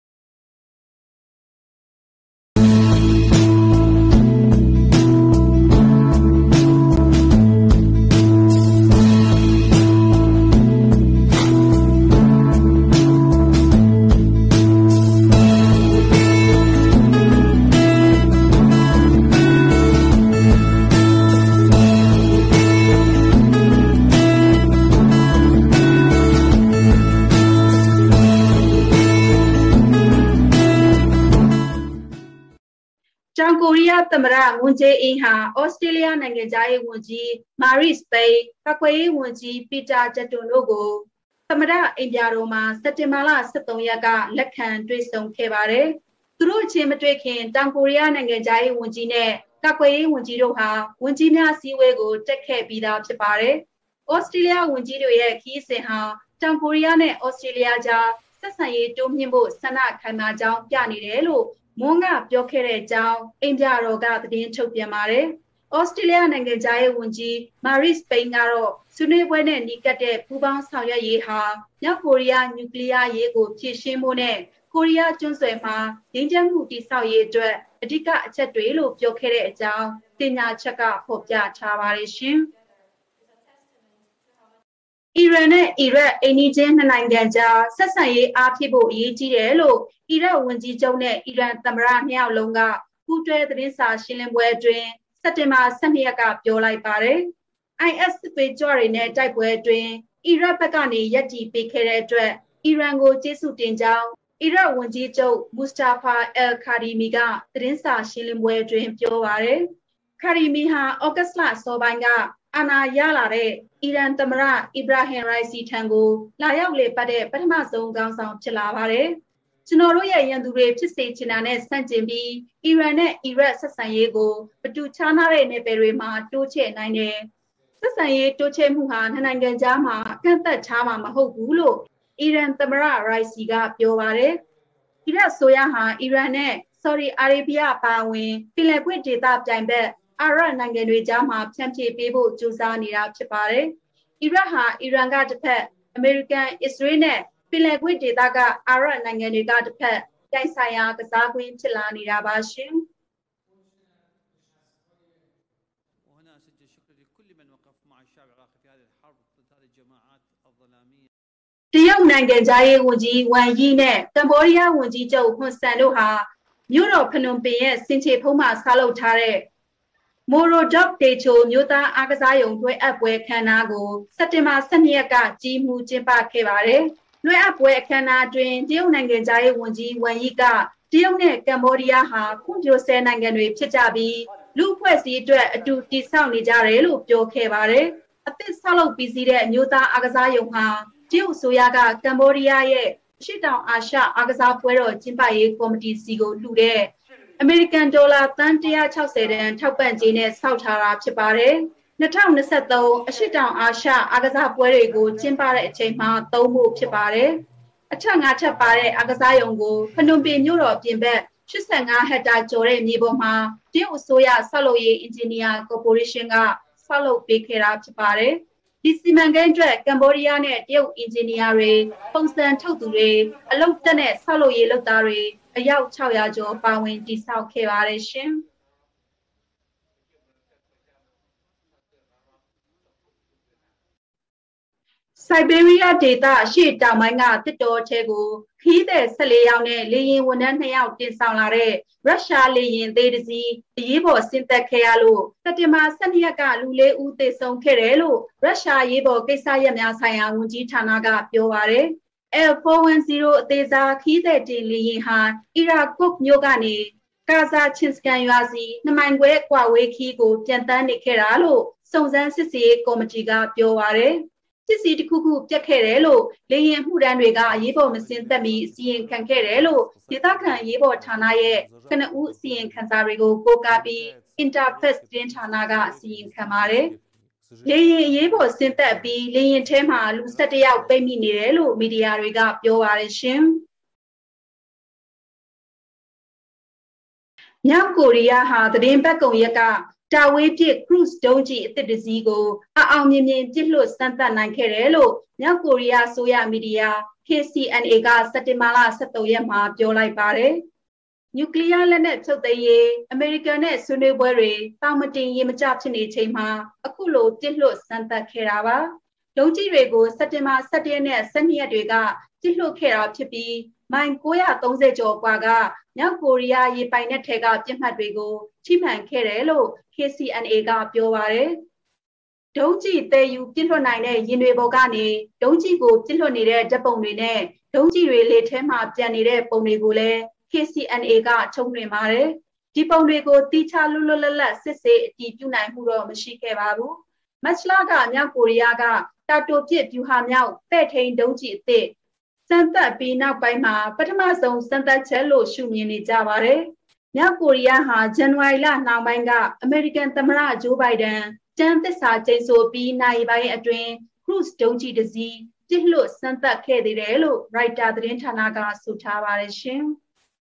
တောင်ကိုရီးယားသမ္မတမွန်ဂျေးအင်းဟာဩစတြေးလျနိုင်ငံသားရေးဝန်ကြီးမာရီစ်ပိန်ကာကွယ်ရေးဝန်ကြီးပီတာဂျက်တွန်တို့ကိုသမ္မတအိမ်ပြတော်မှာစက်တင်ဘာလဆယ်သုံးရက်ကလက်ခံတွေ့ဆုံခဲ့ပါတယ်။သူတို့ချင်းမတွေ့ခင်တောင်ကိုရီးယားနိုင်ငံသားရေးဝန်ကြီးနဲ့ကာကွယ်ရေးဝန်ကြီးတို့ဟာဝန်ကြီးများစည်းဝေးကိုတက်ခဲ့ပြီးသားဖြစ်ပါတယ်။ဩစတြေးလျဝန်ကြီးတို့ရဲ့ခီးစဉ်ဟာတောင်ကိုရီးယားနဲ့ဩစတြေးလျကြားဆက်ဆံရေးတိုးမြှင့်ဖို့ဆန္ဒခိုင်မာကြောင်းပြနေတယ်လို့မွန်းကပြောခဲ့တဲ့အကြောင်းအိမ်ပြတော်ကသတင်းထုတ်ပြန်ပါတယ်။ဩစတြေးလျနိုင်ငံသားရေးဝန်ကြီးမာရီစ်ပိန်ကတော့ဆွေးနွေးပွဲနဲ့နှီးကပ်တဲ့ပူးပေါင်းဆောင်ရွက်ရေးဟာမြောက်ကိုရီးယားနျူကလ িয়ার ရေးကိုဖြည့်ရှင်းဖို့နဲ့ကိုရီးယားကျွန်းဆွယ်မှာငြိမ်းချမ်းမှုတည်ဆောက်ရေးအတွက်အဓိကအချက်တွေလို့ပြောခဲ့တဲ့အကြောင်းတင်ညာချက်ကဖော်ပြထားပါတယ်ရှင်။အီရန်နဲ့အီရတ်အိမ်နီးချင်းနှစ်နိုင်ငံကြားဆက်ဆံရေးအားဖြည့်ဖို့အရေးကြီးတယ်လို့အီရတ်ဝန်ကြီးချုပ်နဲ့အီရန်သမ္မတနှစ်ယောက်လုံးကပူးတွဲသတင်းစာရှင်းလင်းပွဲအတွင်းစက်တင်ဘာဆယ်နှစ်ရက်ကပြောလိုက်ပါတယ်။ အိုင် အက်စ် စစ်သွေးကြွတွေနဲ့တိုက်ပွဲအတွင်းအီရတ်ဘက်ကနေရပ်တည်ပေးခဲ့တဲ့အတွက်အီရန်ကိုကျေးဇူးတင်ကြောင်းအီရတ်ဝန်ကြီးချုပ်မူစတာဖာအယ်ခါဒီမီကသတင်းစာရှင်းလင်းပွဲအတွင်းပြောပါတယ်။ခါဒီမီဟာဩဂတ်စ်လအစောပိုင်းကအာဏာရလာတဲ့အီရန်သမ္မတအီဘရာဟင်ရိုင်စီထံကိုလာရောက်လေပတ်တဲ့ပထမဆုံးခေါင်းဆောင်ဖြစ်လာပါတယ်။ကျွန်တော်တို့ရဲ့ရန်သူတွေဖြစ်စေချင်တာနဲ့ဆန့်ကျင်ပြီးအီရန်နဲ့အီရတ်ဆက်ဆံရေးကိုပတူခြားနာတဲ့နယ်ပယ်တွေမှာတိုးချဲ့နိုင်တယ်။ဆက်ဆံရေးတိုးချဲ့မှုဟာနှစ်နိုင်ငံကြားမှာကန့်သက်ထားမှာမဟုတ်ဘူးလို့အီရန်သမ္မတရိုင်စီကပြောပါတယ်။အီရတ်ဆိုရဟာအီရန်နဲ့ဆော်ဒီအာရေဗျအပါအဝင်ပင်လယ်ကွေ့ဒေသပြိုင်ဘက်အာရပ်နိုင်ငံတွေကြားမှာဖြန့်ဖြေးပေးဖို့ကြိုးစားနေတာဖြစ်ပါတယ်။အီရတ်ဟာအီရန်ကတစ်ဖက်အမေရိကန်အစ္စရေးနဲ့ပင်လယ်ကွေ့ဒေသကအာရပ်နိုင်ငံတွေကတစ်ဖက်တိုင်ဆိုင်ရာကစားကွင်းဖြစ်လာနေတာပါရှင်။တရုတ်နိုင်ငံသားရေးဝန်ကြီးဝမ်ယီနဲ့ကမ္ဘောဒီးယားဝန်ကြီးချုပ်ဟွန်ဆန်တို့ဟာမြို့တော်ဖနွန်ပင်ရဲ့စင်ချေဖုံးမှာဆောက်လုပ်ထားတဲ့မိုရိုဒေါ့ဒေချိုမြို့သားအားကစားရုံလွှဲအပ်ပွဲအခမ်းအနားကိုစက်တင်ဘာဆယ်နှစ်ရက်ကကြီးမှုကျင်းပခဲ့ပါတယ်။လွှဲအပ်ပွဲအခမ်းအနားတွင်တရုတ်နိုင်ငံသားရေးဝန်ကြီးဝမ်ယီကတရုတ်နဲ့ကမ္ဘောဒီးယားဟာဖွံ့ဖြိုးဆဲနိုင်ငံတွေဖြစ်ကြပြီးလူအဖွဲ့အစည်းအတွက်အတူတည်ဆောက်နေကြတယ်လို့ပြောခဲ့ပါတယ်။အသစ်ဆောက်လုပ်ပြီးစီးတဲ့မြို့သားအားကစားရုံဟာတရုတ်အစိုးရကကမ္ဘောဒီးယားရဲ့အရှေ့တောင်အာရှအားကစားပွဲတော်ကျင်းပရေးကော်မတီစီကိုလှူတဲ့အမေရိကန်ဒေါ်လာသန်းone hundred sixtyတန်ထောက်ပံ့ကြေးနဲ့ဆောက်ထားတာဖြစ်ပါတယ်။two thousand twenty-threeအရှေ့တောင်အာရှအားကစားပွဲတွေကိုကျင်းပတဲ့အချိန်မှာသုံးဖို့ဖြစ်ပါတယ်။အထက်ငါးထပ်ပါတဲ့အားကစားရုံကိုဖနွန်ပင်မြို့တော်ပြင်ဘက်eighty-fiveဟက်တာကျော်တဲ့မြေပေါ်မှာတရုတ်အစိုးရဆောက်လုပ်ရေးအင်ဂျင်နီယာကော်ပိုရေးရှင်းကဆောက်လုပ်ပေးခဲ့တာဖြစ်ပါတယ်။ဒီစီမံကိန်းအတွက်ကမ္ဘောဒီးယားနဲ့တရုတ်အင်ဂျင်နီယာတွေပုံစံထုတ်သူတွေအလုပ်တက်တဲ့ဆောက်လုပ်ရေးလုပ်သားတွေအယောက်six hundredကျော်ပါဝင်တည်ဆောက်ခဲ့ပါတယ်ရှင်။စိုက်ဘေးရီးယားဒေသအရှေ့တောင်ပိုင်းကတစ်တော်ထဲကိုခီးတဲ့ဆက်လေးယောက်နဲ့လေရင်ဝန်ထမ်းနှစ်ယောက်တင်ဆောင်လာတဲ့ရုရှားလေရင်သေးတစ်စီးအရေးပေါ်ဆင်းသက်ခဲ့ရလို့စက်တင်ဘာ၁၂ရက်ကလူလေးဦးသေဆုံးခဲ့တယ်လို့ရုရှားရေးပေါ်ကိစ္စရပ်များဆိုင်ရာဝန်ကြီးဌာနကပြောပါတယ်။ L four ten အသေးစားခီးတဲ့တင်လေရင်ဟာအီရာကုတ်မြို့ကနေကာဇာချင်းစကန်ရွာစီနှစ်မိုင်ခွဲကွာဝေးခီးကိုပြန်တန်းနေခဲ့တာလို့စုံစမ်းစစ်ဆေးကော်မတီကပြောပါတယ်။စစ်စီတစ်ခုခုပြတ်ခဲ့တယ်လို့လေရင်မှုတန်းတွေကအရေးပေါ်မစင်သက်မီအစီရင်ခံခဲ့တယ်လို့ဒေသခံရေးပေါ်ဌာနရဲ့ကနဦးအစီရင်ခံစာတွေကိုကိုးကားပြီး Interfax တင်းဌာနကအစီရင်ခံပါတယ်။လေရင်အရေးပေါ်စင်သက်ပြီးလေရင်ထဲမှာလူ၁၁ယောက်ပိတ်မိနေတယ်လို့မီဒီယာတွေကပြောပါတယ်ရှင်။မြောက်ကိုရီးယားဟာသတင်းပတ်ကုံရက်ကတာဝေးပြစ် cruise ဒုံးကြီးအသစ်တစ်စီးကိုအအောင်မြင်မြင်ပြစ်လွတ်စမ်းသပ်နိုင်ခဲ့တယ်လို့မြောက်ကိုရီးယားဆိုရမီဒီယာ K C N A ကစက်တင်ဘာလ၁၃ရက်မှာပြောလိုက်ပါတယ်။နျူကလ িয়ার လက်နက်ထုတ်သိမ်းရေးအမေရိကန်နဲ့ဆွေးနွေးပွဲတွေတောင်မတင်ရေမကျဖြစ်နေချိန်မှာအခုလိုပြစ်လွတ်စမ်းသပ်ခဲ့တာပါ။ဒုံးကြီးတွေကိုစက်တင်ဘာ၁၁ရက်နဲ့၁၂ရက်တွေကပြစ်လွတ်ခဲ့တာဖြစ်ပြီးမိုင်၉၃၀ကျော်กว่าကမြောက်ကိုရီးယားရေပိုင်နက်ထဲကပြစ်မှတ်တွေကိုချိမှန်ခဲ့တယ်လို့ K C N A ကပြောပါတယ်။ဒုံးကြီးတဲယူပြစ်လွတ်နိုင်တဲ့ရင်တွေပေါ်ကနေဒုံးကြီးကိုပြစ်လွတ်နေတဲ့ဓာတ်ပုံတွေနဲ့ဒုံးကြီးတွေလေထဲမှာပြန်နေတဲ့ပုံတွေကိုလည်း K C N A ကထုတ်လွှင့်ပါတယ်။ဒီပုံတွေကိုတိကျလွတ်လွတ်လပ်လပ်စစ်ဆေးအတည်ပြုနိုင်မှုတော့မရှိခဲ့ပါဘူး။မတ်လကမြောက်ကိုရီးယားကတာတိုပစ်ဗျူဟာမြောက်ပဲ့ထိန်ဒုံးကြီးအသစ်စမ်းသပ်ပြီးနောက်ပိုင်းမှာပထမဆုံးစမ်းသပ်ချက်လို့ရှုမြင်နေကြပါတယ်။မြောက်ကိုရီးယားဟာဇန်နဝါရီလနှောင်းပိုင်းကအမေရိကန်သမ္မတဂျိုးဘိုင်ဒန်ကျန်းသစ္စာကျိန်ဆိုပြီးနိုင်ပိုင်းအတွင်း cruise ဒုံးကြီးတစ်စီးပြစ်လွတ်စမ်းသပ်ခဲ့သေးတယ်လို့ Reuters သတင်းဌာနကဆိုထားပါတယ်ရှင်။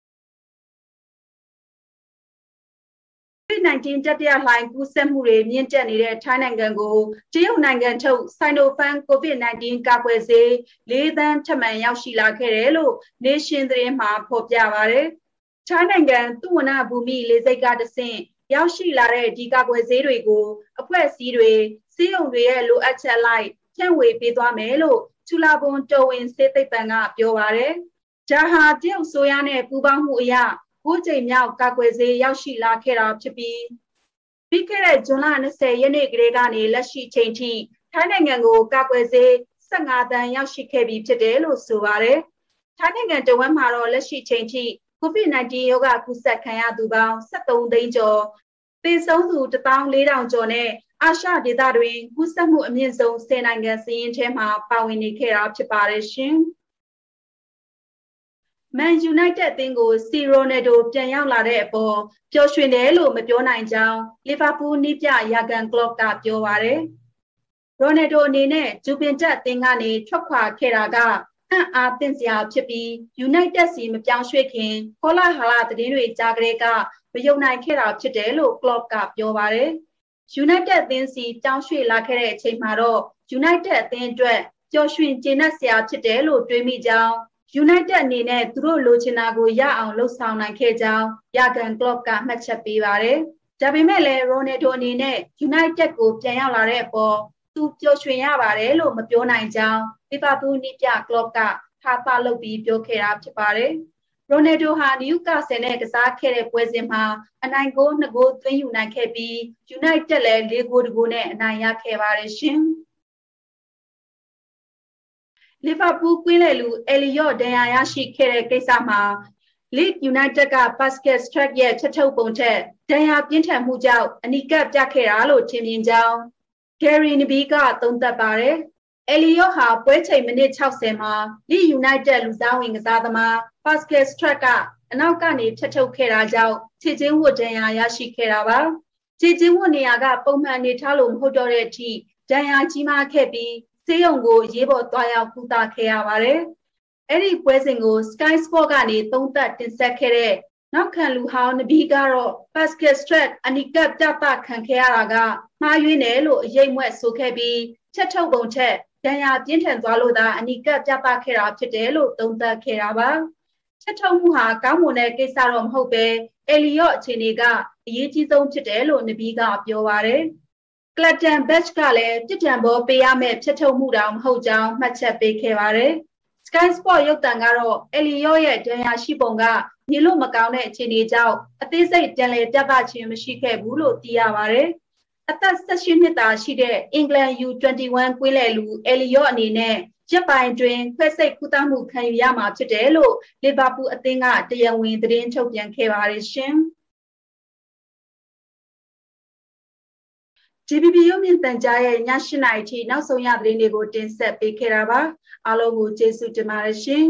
COVID nineteen တတိယလှိုင်းကူးစက်မှုတွေမြင့်တက်နေတဲ့ထိုင်းနိုင်ငံကိုတရုတ်နိုင်ငံထုတ် Sinopharm COVID nineteen ကာကွယ်ဆေး၄သန်းထပ်မံရောက်ရှိလာခဲ့တယ်လို့ Nation သတင်းမှာဖော်ပြပါတယ်။ထိုင်းနိုင်ငံသုဝဏ္ဏဘူမိလေဆိပ်ကတဆင့်ရောက်ရှိလာတဲ့ဒီကာကွယ်ဆေးတွေကိုအဖွဲ့အစည်းတွေစီးရုံတွေရဲ့လိုအပ်ချက်လိုက်ဖြန့်ဝေပေးသွားမယ်လို့ချူလာဘွန်တော်ဝင်စေသိပ္ပံကပြောပါတယ်။ဒါဟာတရုတ်ဆိုရနဲ့ပူးပေါင်းမှုအရ၉ကြိမ်မြောက်ကာကွယ်ဆေးရောက်ရှိလာခဲ့တာဖြစ်ပြီးပြီးခဲ့တဲ့ဇွန်လ၂၀ရက်နေ့ကလေးကနေလက်ရှိချိန်ထိထိုင်းနိုင်ငံကိုကာကွယ်ဆေး၁၅တန်းရောက်ရှိခဲ့ပြီးဖြစ်တယ်လို့ဆိုပါတယ်။ထိုင်းနိုင်ငံတဝက်မှာတော့လက်ရှိချိန်ထိ COVID nineteen ရောဂါကူးစက်ခံရသူပေါင်း၁၃သိန်းကျော်သေဆုံးသူ၁၄၀၀၀ကျော်နဲ့အာရှဒေသတွင်ကူးစက်မှုအမြင့်ဆုံး၁၀နိုင်ငံစာရင်းထဲမှာပါဝင်နေခဲ့တာဖြစ်ပါတယ်ရှင်။ Man United အသင်းကိုစီရိုနယ်ဒိုပြန်ရောက်လာတဲ့အပေါ်ပျော်ရွှင်တယ်လို့မပြောနိုင်ကြောင်းလီဗာပူးနီးပြယာဂန်ကလော့ကပြောပါတယ်။ရိုနယ်ဒိုအနေနဲ့ဂျူပင်တက်အသင်းကနေထွက်ခွာခဲ့တာကအံ့အားသင့်စရာဖြစ်ပြီး United စီမပြောင်းရွှေ့ခင်ကောလာဟာလသတင်းတွေကြားကလေးကမယုံနိုင်ခဲ့တာဖြစ်တယ်လို့ကလော့ကပြောပါတယ်။ United အသင်းစီပြောင်းရွှေ့လာခဲ့တဲ့အချိန်မှာတော့ United အသင်းအတွက်ပျော်ရွှင်ကျေနပ်စရာဖြစ်တယ်လို့တွေးမိကြောင်းUnited အနေနဲ့သူတို့လိုချင်တာကိုရအောင်လှုပ်ဆောင်နိုင်ခဲ့ကြောင်းယာဂန်ကလော့ကမှတ်ချက်ပေးပါတယ်။ဒါပေမဲ့လည်းရိုနယ်ဒိုအနေနဲ့ United ကိုပြန်ရောက်လာတဲ့အပေါ်သူပျော်ရွှင်ရပါတယ်လို့မပြောနိုင်ကြောင်းလီဗာပူးနီးပြကလော့ကဟာသလုပ်ပြီးပြောခဲ့တာဖြစ်ပါတယ်။ရိုနယ်ဒိုဟာနယူကာဆယ်နဲ့ကစားခဲ့တဲ့ပွဲစဉ်မှာအနိုင်ဂိုး၂ဂိုးသွင်းယူနိုင်ခဲ့ပြီး United လည်း၄ဂိုးတဂိုးနဲ့အနိုင်ရခဲ့ပါတယ်ရှင်။လီဗာပူးကွင်းလေလူအယ်လီယော့ဒဏ်ရာရရှိခဲ့တဲ့ကိစ္စမှာ Leeds United က Pascal Struijk ရဲ့ချက်ထုတ်ပုံထက်ဒဏ်ရာပြင်းထန်မှုကြောင့်အနီးကပ်ပြခဲ့တာလို့ထင်မြင်ကြောင်း Gary Neville ကသုံးသပ်ပါတယ်။ အယ်လီယော့ဟာပွဲချိန်မိနစ်၆၀မှာ Leeds United လူစားဝင်ကစားသမား Pascal Struijk ကအနောက်ကနေချက်ထုတ်ခဲ့တာကြောင့်ခြေချင်းဝတ်ဒဏ်ရာရရှိခဲ့တာပါ။ခြေချင်းဝတ်နေရာကပုံမှန်အနေထားလို့မဟုတ်တော့တဲ့အထိဒဏ်ရာကြီးမားခဲ့ပြီးဆေးရုံကိုရေးပေါ်သွားရောက်ကုသခဲ့ရပါတယ်။အဲ့ဒီပွဲစဉ်ကို Sky Sport ကနေသုံးသပ်တင်ဆက်ခဲ့တဲ့နောက်ခံလူဟောင်းနဘီကတော့ Pascal Struijk အနီးကပ်ပြသခံခဲ့ရတာကမှားယွင်းတယ်လို့အရေးမွက်ဆိုခဲ့ပြီးချက်ထုတ်ပုံထက်ဒဏ်ရာပြင်းထန်သွားလို့သာအနီးကပ်ပြသခဲ့တာဖြစ်တယ်လို့သုံးသပ်ခဲ့တာပါ။ချက်ထုတ်မှုဟာကောင်းမွန်တဲ့ကိစ္စတော့မဟုတ်ပဲအယ်လီယော့အခြေအနေကအရေးကြီးဆုံးဖြစ်တယ်လို့နဘီကပြောပါတယ်။ Clattenburg ကလည်းပြစ်ဒဏ်ပေါ်ပေးရမယ့်ဖြတ်ထုတ်မှုတောင်မဟုတ်ကြောင်းမှတ်ချက်ပေးခဲ့ပါတယ် Sky Sport ရုပ်သံကတော့အယ်လီယော့ရဲ့ဒဏ်ရာရှိပုံကမြေလို့မကောင်းတဲ့အခြေအနေကြောင့်အသေးစိတ်ပြန်လည်ပြသခြင်းမရှိခဲ့ဘူးလို့သိရပါတယ်။အသက်၁၈နှစ်သာရှိတဲ့အင်္ဂလန် ယူ ၂၁ ကွေးလဲလူအယ်လီယော့အနေနဲ့ရက်ပိုင်းတွင်ခွဲစိတ်ကုသမှုခံယူရမှာဖြစ်တယ်လို့လီဗာပူးအသင်းကတရားဝင်သတင်းထုတ်ပြန်ခဲ့ပါတယ်ရှင်။ G B B ရုပ်မြင်သံကြားရဲ့ည၈နာရီထိနောက်ဆုံးရသတင်းတွေကိုတင်ဆက်ပေးခဲ့တာပါအားလုံးကိုကျေးဇူးတင်ပါတယ်ရှင်